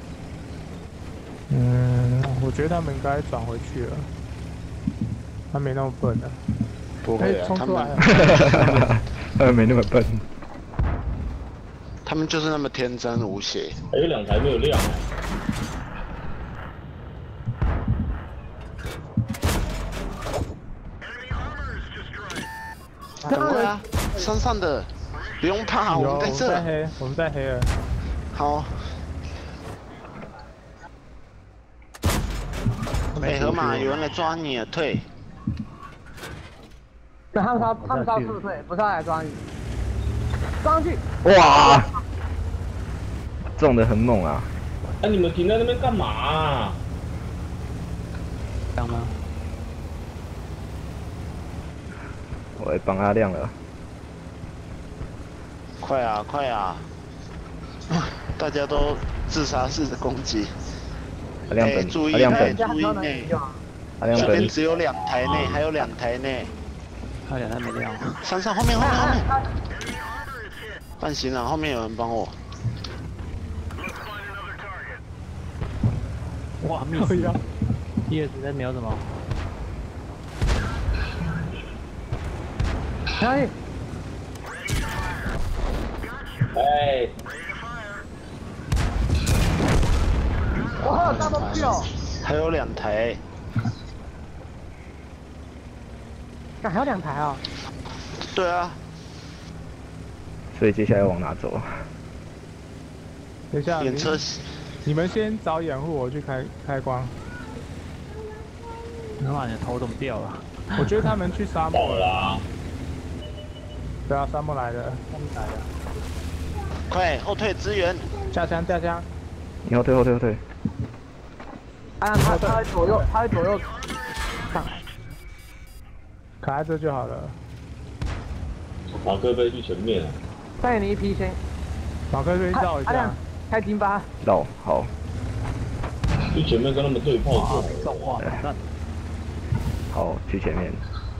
嗯，我觉得他们应该转回去了，他没那么笨的。 不会啊， 冲出来了。 他们没那么笨。 他们就是那么天真无邪。 还有两台没有亮。 不会啊，山上的不用怕，我们在这。 我们在黑，我们在黑了。 好。哎，河马，有人来抓你了，退。 对，他们说他们说撤退，不是要来抓你。抓上去。 哇！中的很猛啊！ 哎、啊，你们停在那边干嘛、啊？ 亮吗？ 我会帮他亮了。 快啊快啊！大家都自杀式的攻击。 亮灯， 注意亮灯， 注意内。 亮灯。 这边只有两台内，还有两台内。 还有两台没亮。 山上后面后面后面。放心了，后面有人帮我。 哇，密死！叶子在瞄什么？ 哎！ 哎！ 哇，大东西哦！ 还有两台。 还有两台啊？ 对啊。 所以接下来往哪走？ 等一下， 眼车。 你们先找掩护，我去开开光。 能把你的头怎么掉了？ 我觉得他们去沙漠了啦。 对啊，沙漠来的，沙漠来的。 快后退支援！ 下枪下枪！ 你后退后退后退！ 哎呀，他他在左右，他在左右上来， 卡在这就好了。 马克杯去前面。 带你一批先。 马克杯绕一下。 开金吧。 绕好。 去前面跟他们对炮就好了。 造化打战。 好，去前面。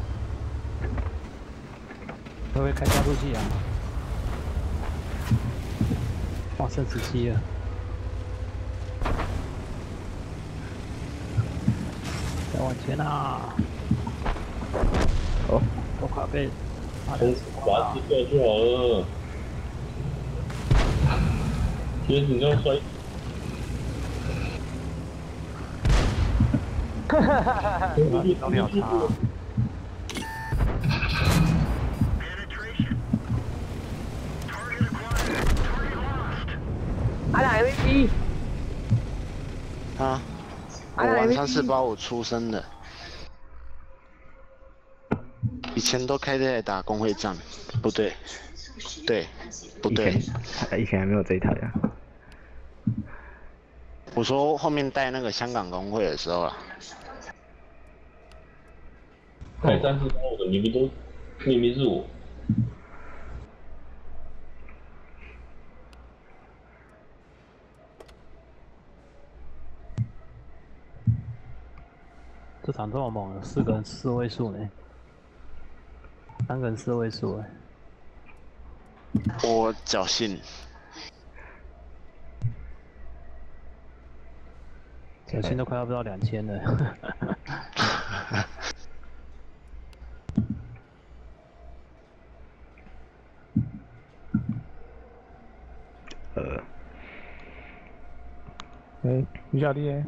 会不会开加速器啊？哇，剩十七了。再往前啊！ 哦， 我快被从滑子掉就好了。椰子你要摔。 哈哈哈哈哈！能力好差。 俺俩 M V P。 啊！我晚上是把我出生的。以前都开在打工会战，不对，对，不对。 以前以前还没有这一台啊。 我说后面带那个香港工会的时候啊。 开三四包的明明都，明明是我。 这场这么猛，有四个人四位数呢，三个人四位数哎。 我侥幸。 侥幸都快要不到两千了。 呃。 哎，于小弟。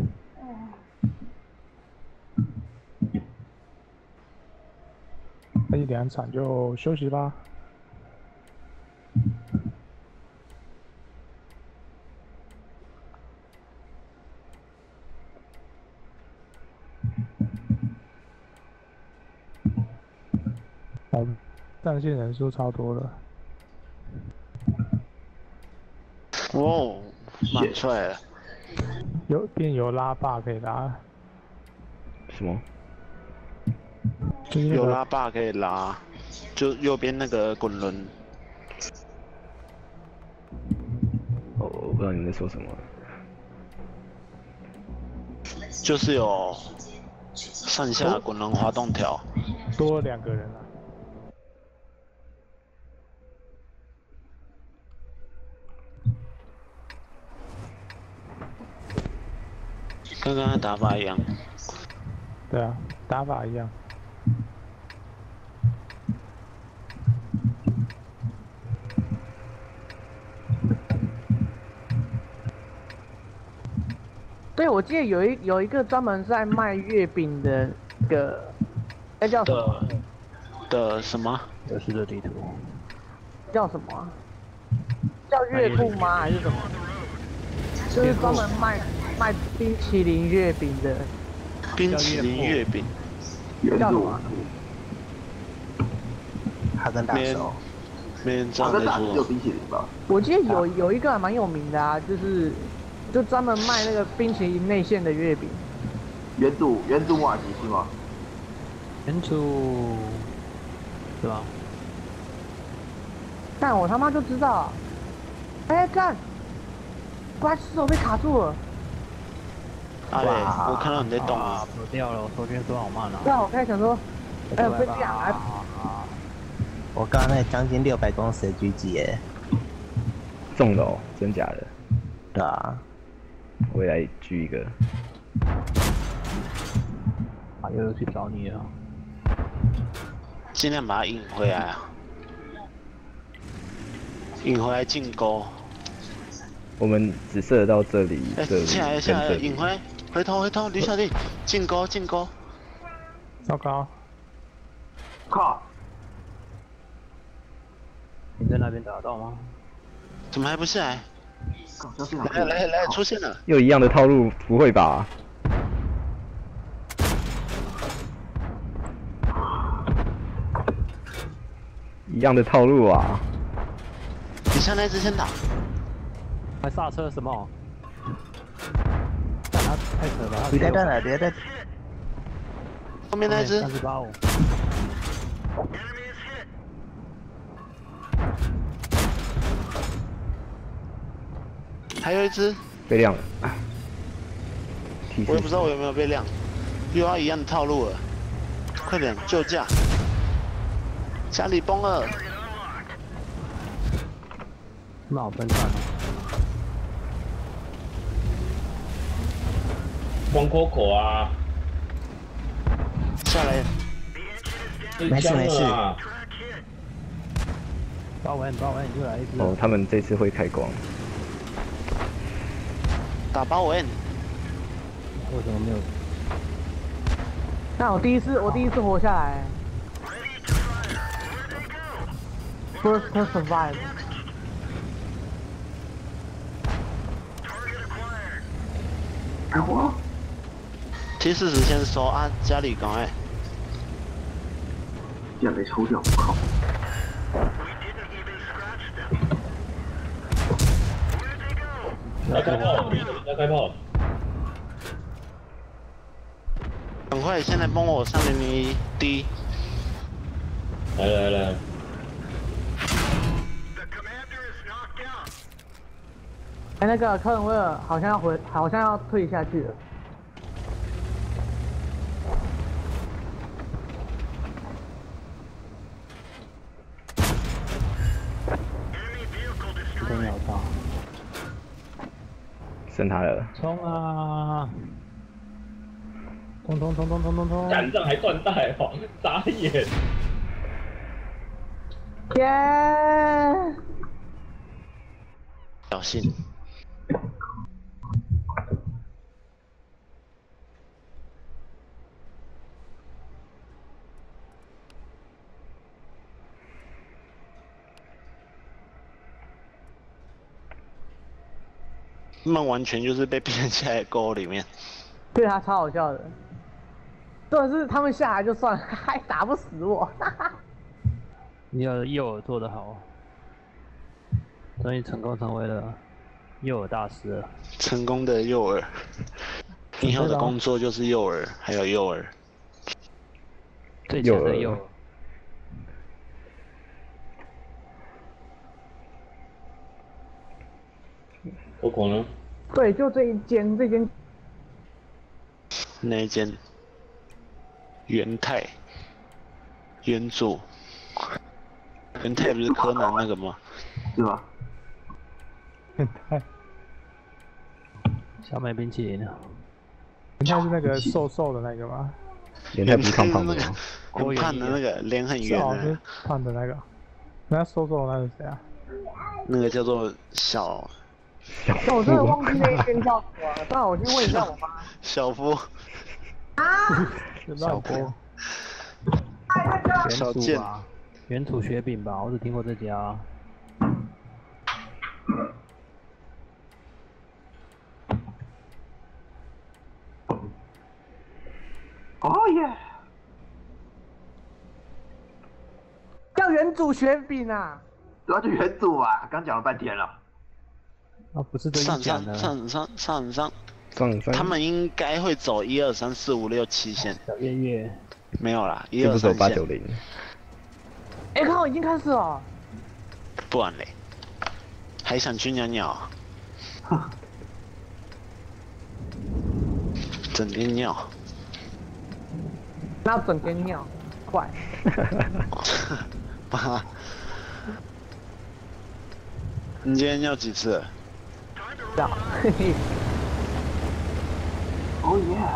那一两场就休息吧。好，上线人数超多了。 哦，蛮帅的。 有变有拉霸可以拉。 什么？ 有拉霸可以拉，就右边那个滚轮。 哦，我不知道你们在说什么。 就是有上下滚轮滑动条。 多两个人啊。 跟刚才打法一样。 对啊，打法一样。 对，我记得有一有一个专门在卖月饼的个，那叫什么？ 的什么？ 德式的地图。 叫什么、啊？叫月铺吗？还是什么？就是专门卖卖冰淇淋月饼的。 冰淇淋月饼。 叫什么？ 哈根达斯。 没人知道在说。 有冰淇淋吧？ 我记得有有一个还蛮有名的啊，就是就专门卖那个冰淇淋内馅的月饼。 原主原主马吉是吗？ 原主是吧？ 但我他妈就知道，哎干，瓜子手被卡住了。 阿磊，我看到你在动啊！ 走掉了，我手边说好慢啊。 对啊，我刚才想说，哎，被这样来。 我刚刚那将近六百公尺的狙击耶， 中了哦，真假的？ 对啊， 我也来狙一个。 啊，又有去找你了。 尽量把它引回来啊！引回来进沟。 我们只射得到这里， 哎， 这里下来下来， 跟这里引回来，回头回头，吕小弟，进沟进沟。 糟糕！ 靠！ 你在那边打到吗？ 怎么还不下来？来来来，出现了！ 又一样的套路，不会吧？一样的套路啊！ 你上那只先打。 还刹车什么？他太扯了！ 别在哪？别在。 后面那只。 三十八五。 还有一只被亮了。 我也不知道我有没有被亮，又要一样的套路了。快点救驾！家里崩了。 那好分散哦。 崩 Coco 啊！ 下来。 没事没事。 包文包文又来一只。 哦，他们这次会开光。 打包文。 为什么没有？ 那我第一次，我第一次活下来。First to survive。 T 四十先收啊，家里赶快。 竟然被抽掉，我靠！ 要开炮，要开炮！ 赶快，现在帮我三零零一 D。 来来来。 哎，那个科伦威尔好像要回，好像要退下去了。 真秒到。 剩他了。 冲啊！冲冲冲冲冲冲冲！ 干仗还断带哦，傻眼！ 耶！ 小心！他们完全就是被骗下来沟里面。 对他超好笑的，重点是他们下来就算了，还打不死我。 你的诱饵做得好，终于成功成为了诱饵大师了。 成功的诱饵，以后的工作就是诱饵，还有诱饵。 最强的诱饵。 我可能。 对，就这一间，这间。 那一间。元泰。元祖。元泰不是柯南那个吗？ 是吧？ 元泰。 小美冰淇淋啊。 元泰是那个瘦瘦的那个吗？ 元泰不是胖胖的吗？ 很胖的那个，脸很圆的。 胖的那个。那瘦瘦的那是谁啊？ 那个叫做小。 那我真的忘记那一间叫什么了，算了，我去问一下我妈。 小夫。 啊！ 小夫。 小健。 原土雪饼吧，我只听过这家。 哦耶！ 叫原主雪饼啊！ 对啊，就原主啊，刚讲了半天了。 啊，不是这一上讲的。 上上上上上， 上上。 他们应该会走一二三四五六七线。 小月月。 没有啦，一二三线。八九零。 哎靠，已经开始了。 不然嘞，还想去尿尿啊？整天尿。 那整天尿，快。 爸，你今天尿几次？ 尿。嘿嘿。Oh yeah。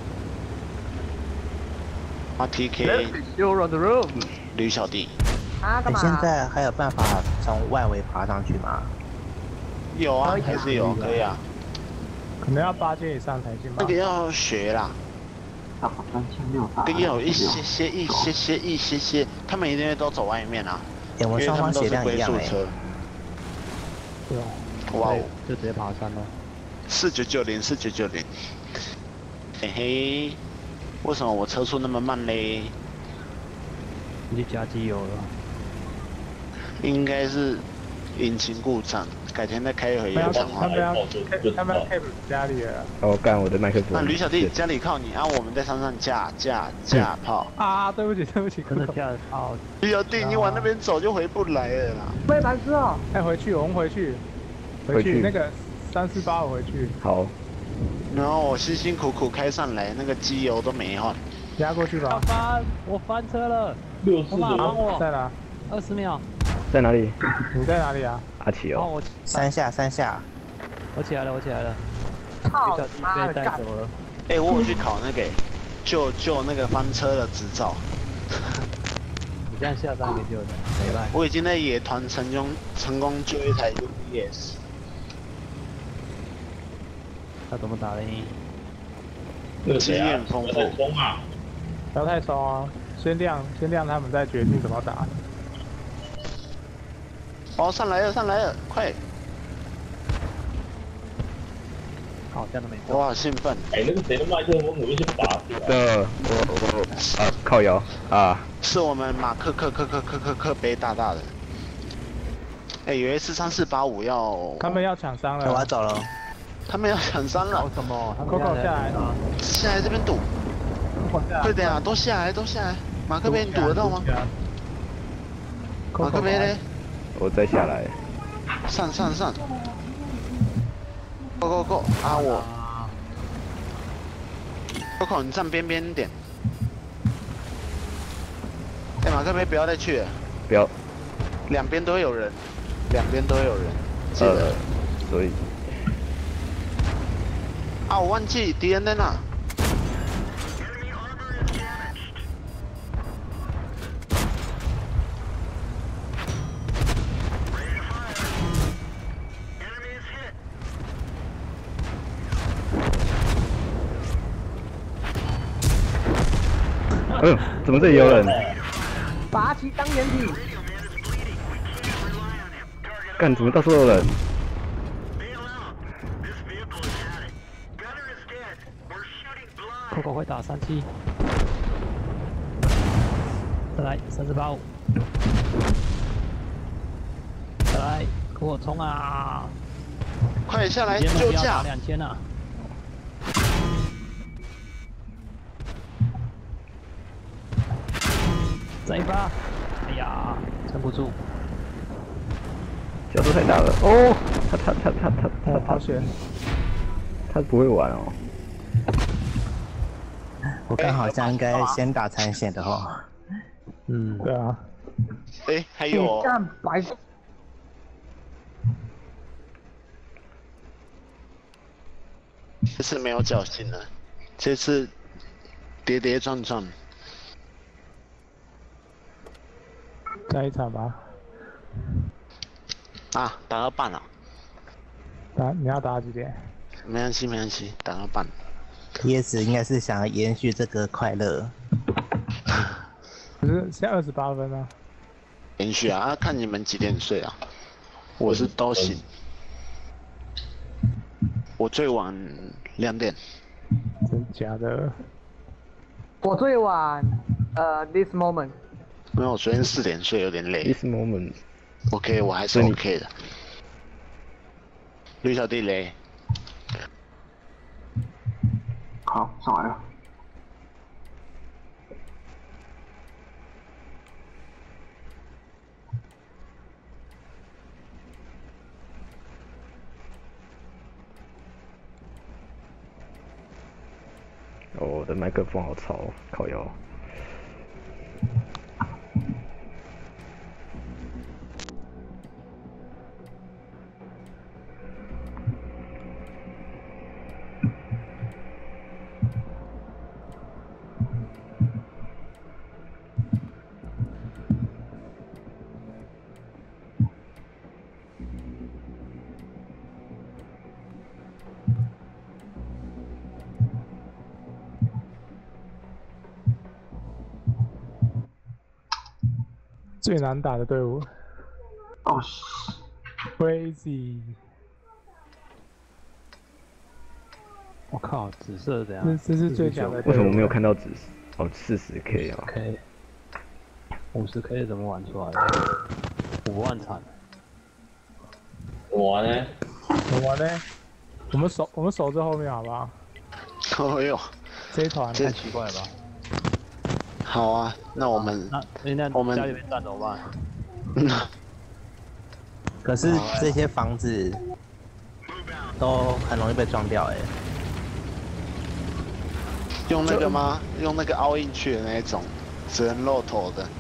啊 P K。吕小弟。 啊，干嘛？ 你现在还有办法从外围爬上去吗？ 有啊，还是有，可以啊。 可能要八阶以上才行吧。 那个要学啦。 大跑三千六百。 这个有一些些、一些些、一些些，他们一定会都走外面啊。 哎，我们双方血量一样哎。 对啊。 哇哦！ 就直接爬山了。 四九九零，四九九零。嘿嘿，为什么我车速那么慢嘞？ 你去加机油了。 应该是引擎故障，改天再开一回有讲话。 他们要，他们要 tap 家里了。 哦，干我的麦克风。 那吕小弟家里靠你，啊，我们在山上架架架炮。 啊，对不起对不起， 真的架炮。 吕小弟，你往那边走就回不来了啦。 被白痴哦！ 哎，回去，我们回去，回去那个三四八我回去。 好。 然后我辛辛苦苦开上来，那个机油都没换。 压过去吧。 翻，我翻车了。 六四九。帮我。 在哪？ 二十秒。 在哪里？ 你在哪里啊？ 阿奇哦。 我三下三下。 我起来了，我起来了。 操妈的！被带走了。 哎，我有去考那个，救救那个翻车的执照。 你这样下山给救的，没办法。 我已经在野团成功成功救一台 U B S。 他怎么打的赢？ 经验丰富。 不要太松啊，先亮先亮他们再决定怎么打。 哦，上来了上来了，快！ 好，这样都没我好兴奋。 哎，那个谁的麦克风我就去拔掉。 的，我我啊靠摇啊。 是我们马克克克克克克克背大大的。哎，有一次三四八五要。 他们要抢伤了。 我要走了。 他们要抢伤了。 什么 ？Coco 下来。 下来这边堵。快点啊！都下来都下来。马克杯你堵得到吗？马克杯嘞？ 我再下来。 上上上。Go go go！ 啊我。Coco 你站边边点。哎，马克杯不要再去了。 不要。 两边都有人，两边都有人。记得。 所以。 啊！我忘记敌人在哪。 嗯，怎么这里有人？ 拔起当掩体。 干，怎么到处都有人 ？Coco 会打三七。再来，三四八五。再来，给我冲啊！ 快下来救驾！ 两千啊！再一发！哎呀，撑不住。 角度太大了哦！他他他他他他他选， 他不会玩哦。 我刚好像应该先打残血的话。 嗯， 对啊。 哎，还有。 干白。 这次没有侥幸了，这次跌跌撞撞。 再一场吧。 啊，打到半了。 打你要打几点？ 没关系，没关系，打到半。 P S 应该是想要延续这个快乐。 可是现在二十八分啊。 延续啊，看你们几点睡啊？我是都醒。我最晚两点。 真假的？ 我最晚，呃 ，this moment。 没有，我昨天四点睡，有点累。 This moment。 OK， 我还是 OK 的。吕小弟嘞？ 上来了。 哦，我的麦克风好吵哦，靠腰。 最难打的队伍。 哦 ，Crazy！ 我靠，紫色怎样？ 这这是最强的。 为什么没有看到紫？哦，四十 K 啊。 K。五十 K 怎么玩出来的？五万惨。 我呢？ 我玩呢？我们守我们守在后面好不好？ 哦哟， 这一团太奇怪了吧？ 好啊，那我们那那我们家里面战怎么办？ 可是这些房子都很容易被撞掉哎、欸。 用那个吗？用那个凹进去的那一种，只能露头的，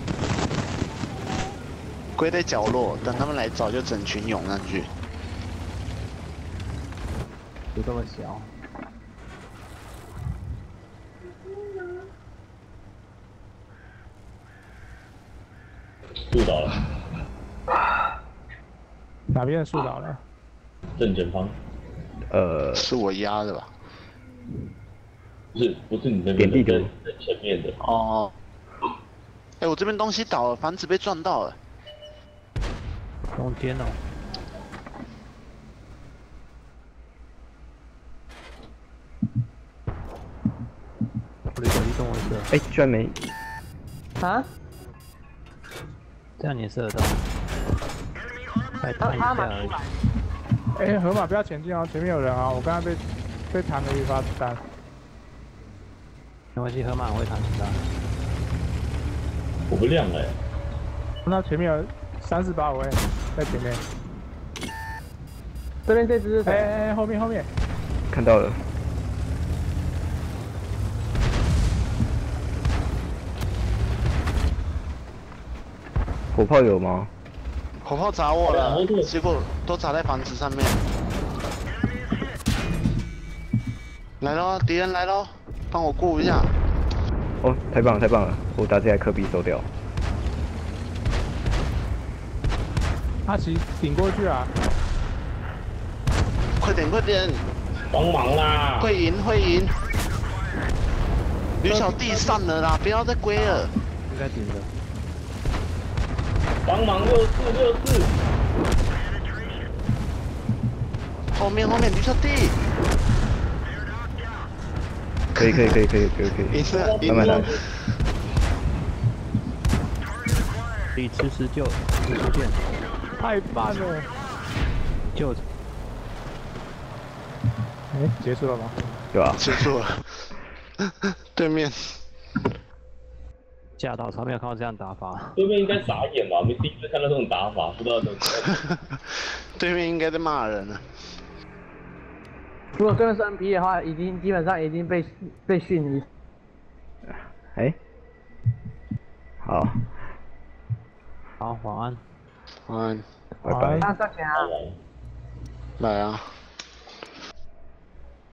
归在角落，等他们来找就整群涌上去。 就这么小。 树倒了， 哪边的树倒了？ 正前方。 呃， 是我压的吧？ 不是，不是你那边点地图， 是前面的。 哦。哎、欸，我这边东西倒了，房子被撞到了。 中间哦。我的手机动我一射。 哎，居然没。 啊？ 这样你射得到？再弹一下而已。 哎、欸，河马不要前进哦，前面有人啊！我刚才被被弹了一发子弹。 没关系，河马会弹子弹。 我不亮了、欸。 那前面有三四八五哎，在前面。 这边这只是谁？ 哎哎哎，后面后面。 看到了。火炮有吗？ 火炮砸我了，结果都砸在房子上面。来喽，敌人来喽，帮我顾一下。 哦，太棒了太棒了，我把这台科比收掉。 阿奇顶过去啊！ 快点快点， 帮忙啦！ 会赢会赢。吕小弟散了啦，不要再归了。 应该顶着。 帮忙六四六四。 后面后面吕小弟。 可以可以可以可以可以可以。 赢了赢了。 李迟迟救，李出现。 太棒了！ 救。 哎、欸，结束了吗？ 对吧？ 结束了。对面。 吓到，从来没有看到这样打法。 对面应该傻眼吧？没第一次看到这种打法，不知道怎么。 对面应该在骂人了。 如果对面是 N P 的话，已经基本上已经被被训一。 哎、欸，好， 好，晚安。 晚安， 拜拜。 那上前啊。 来啊。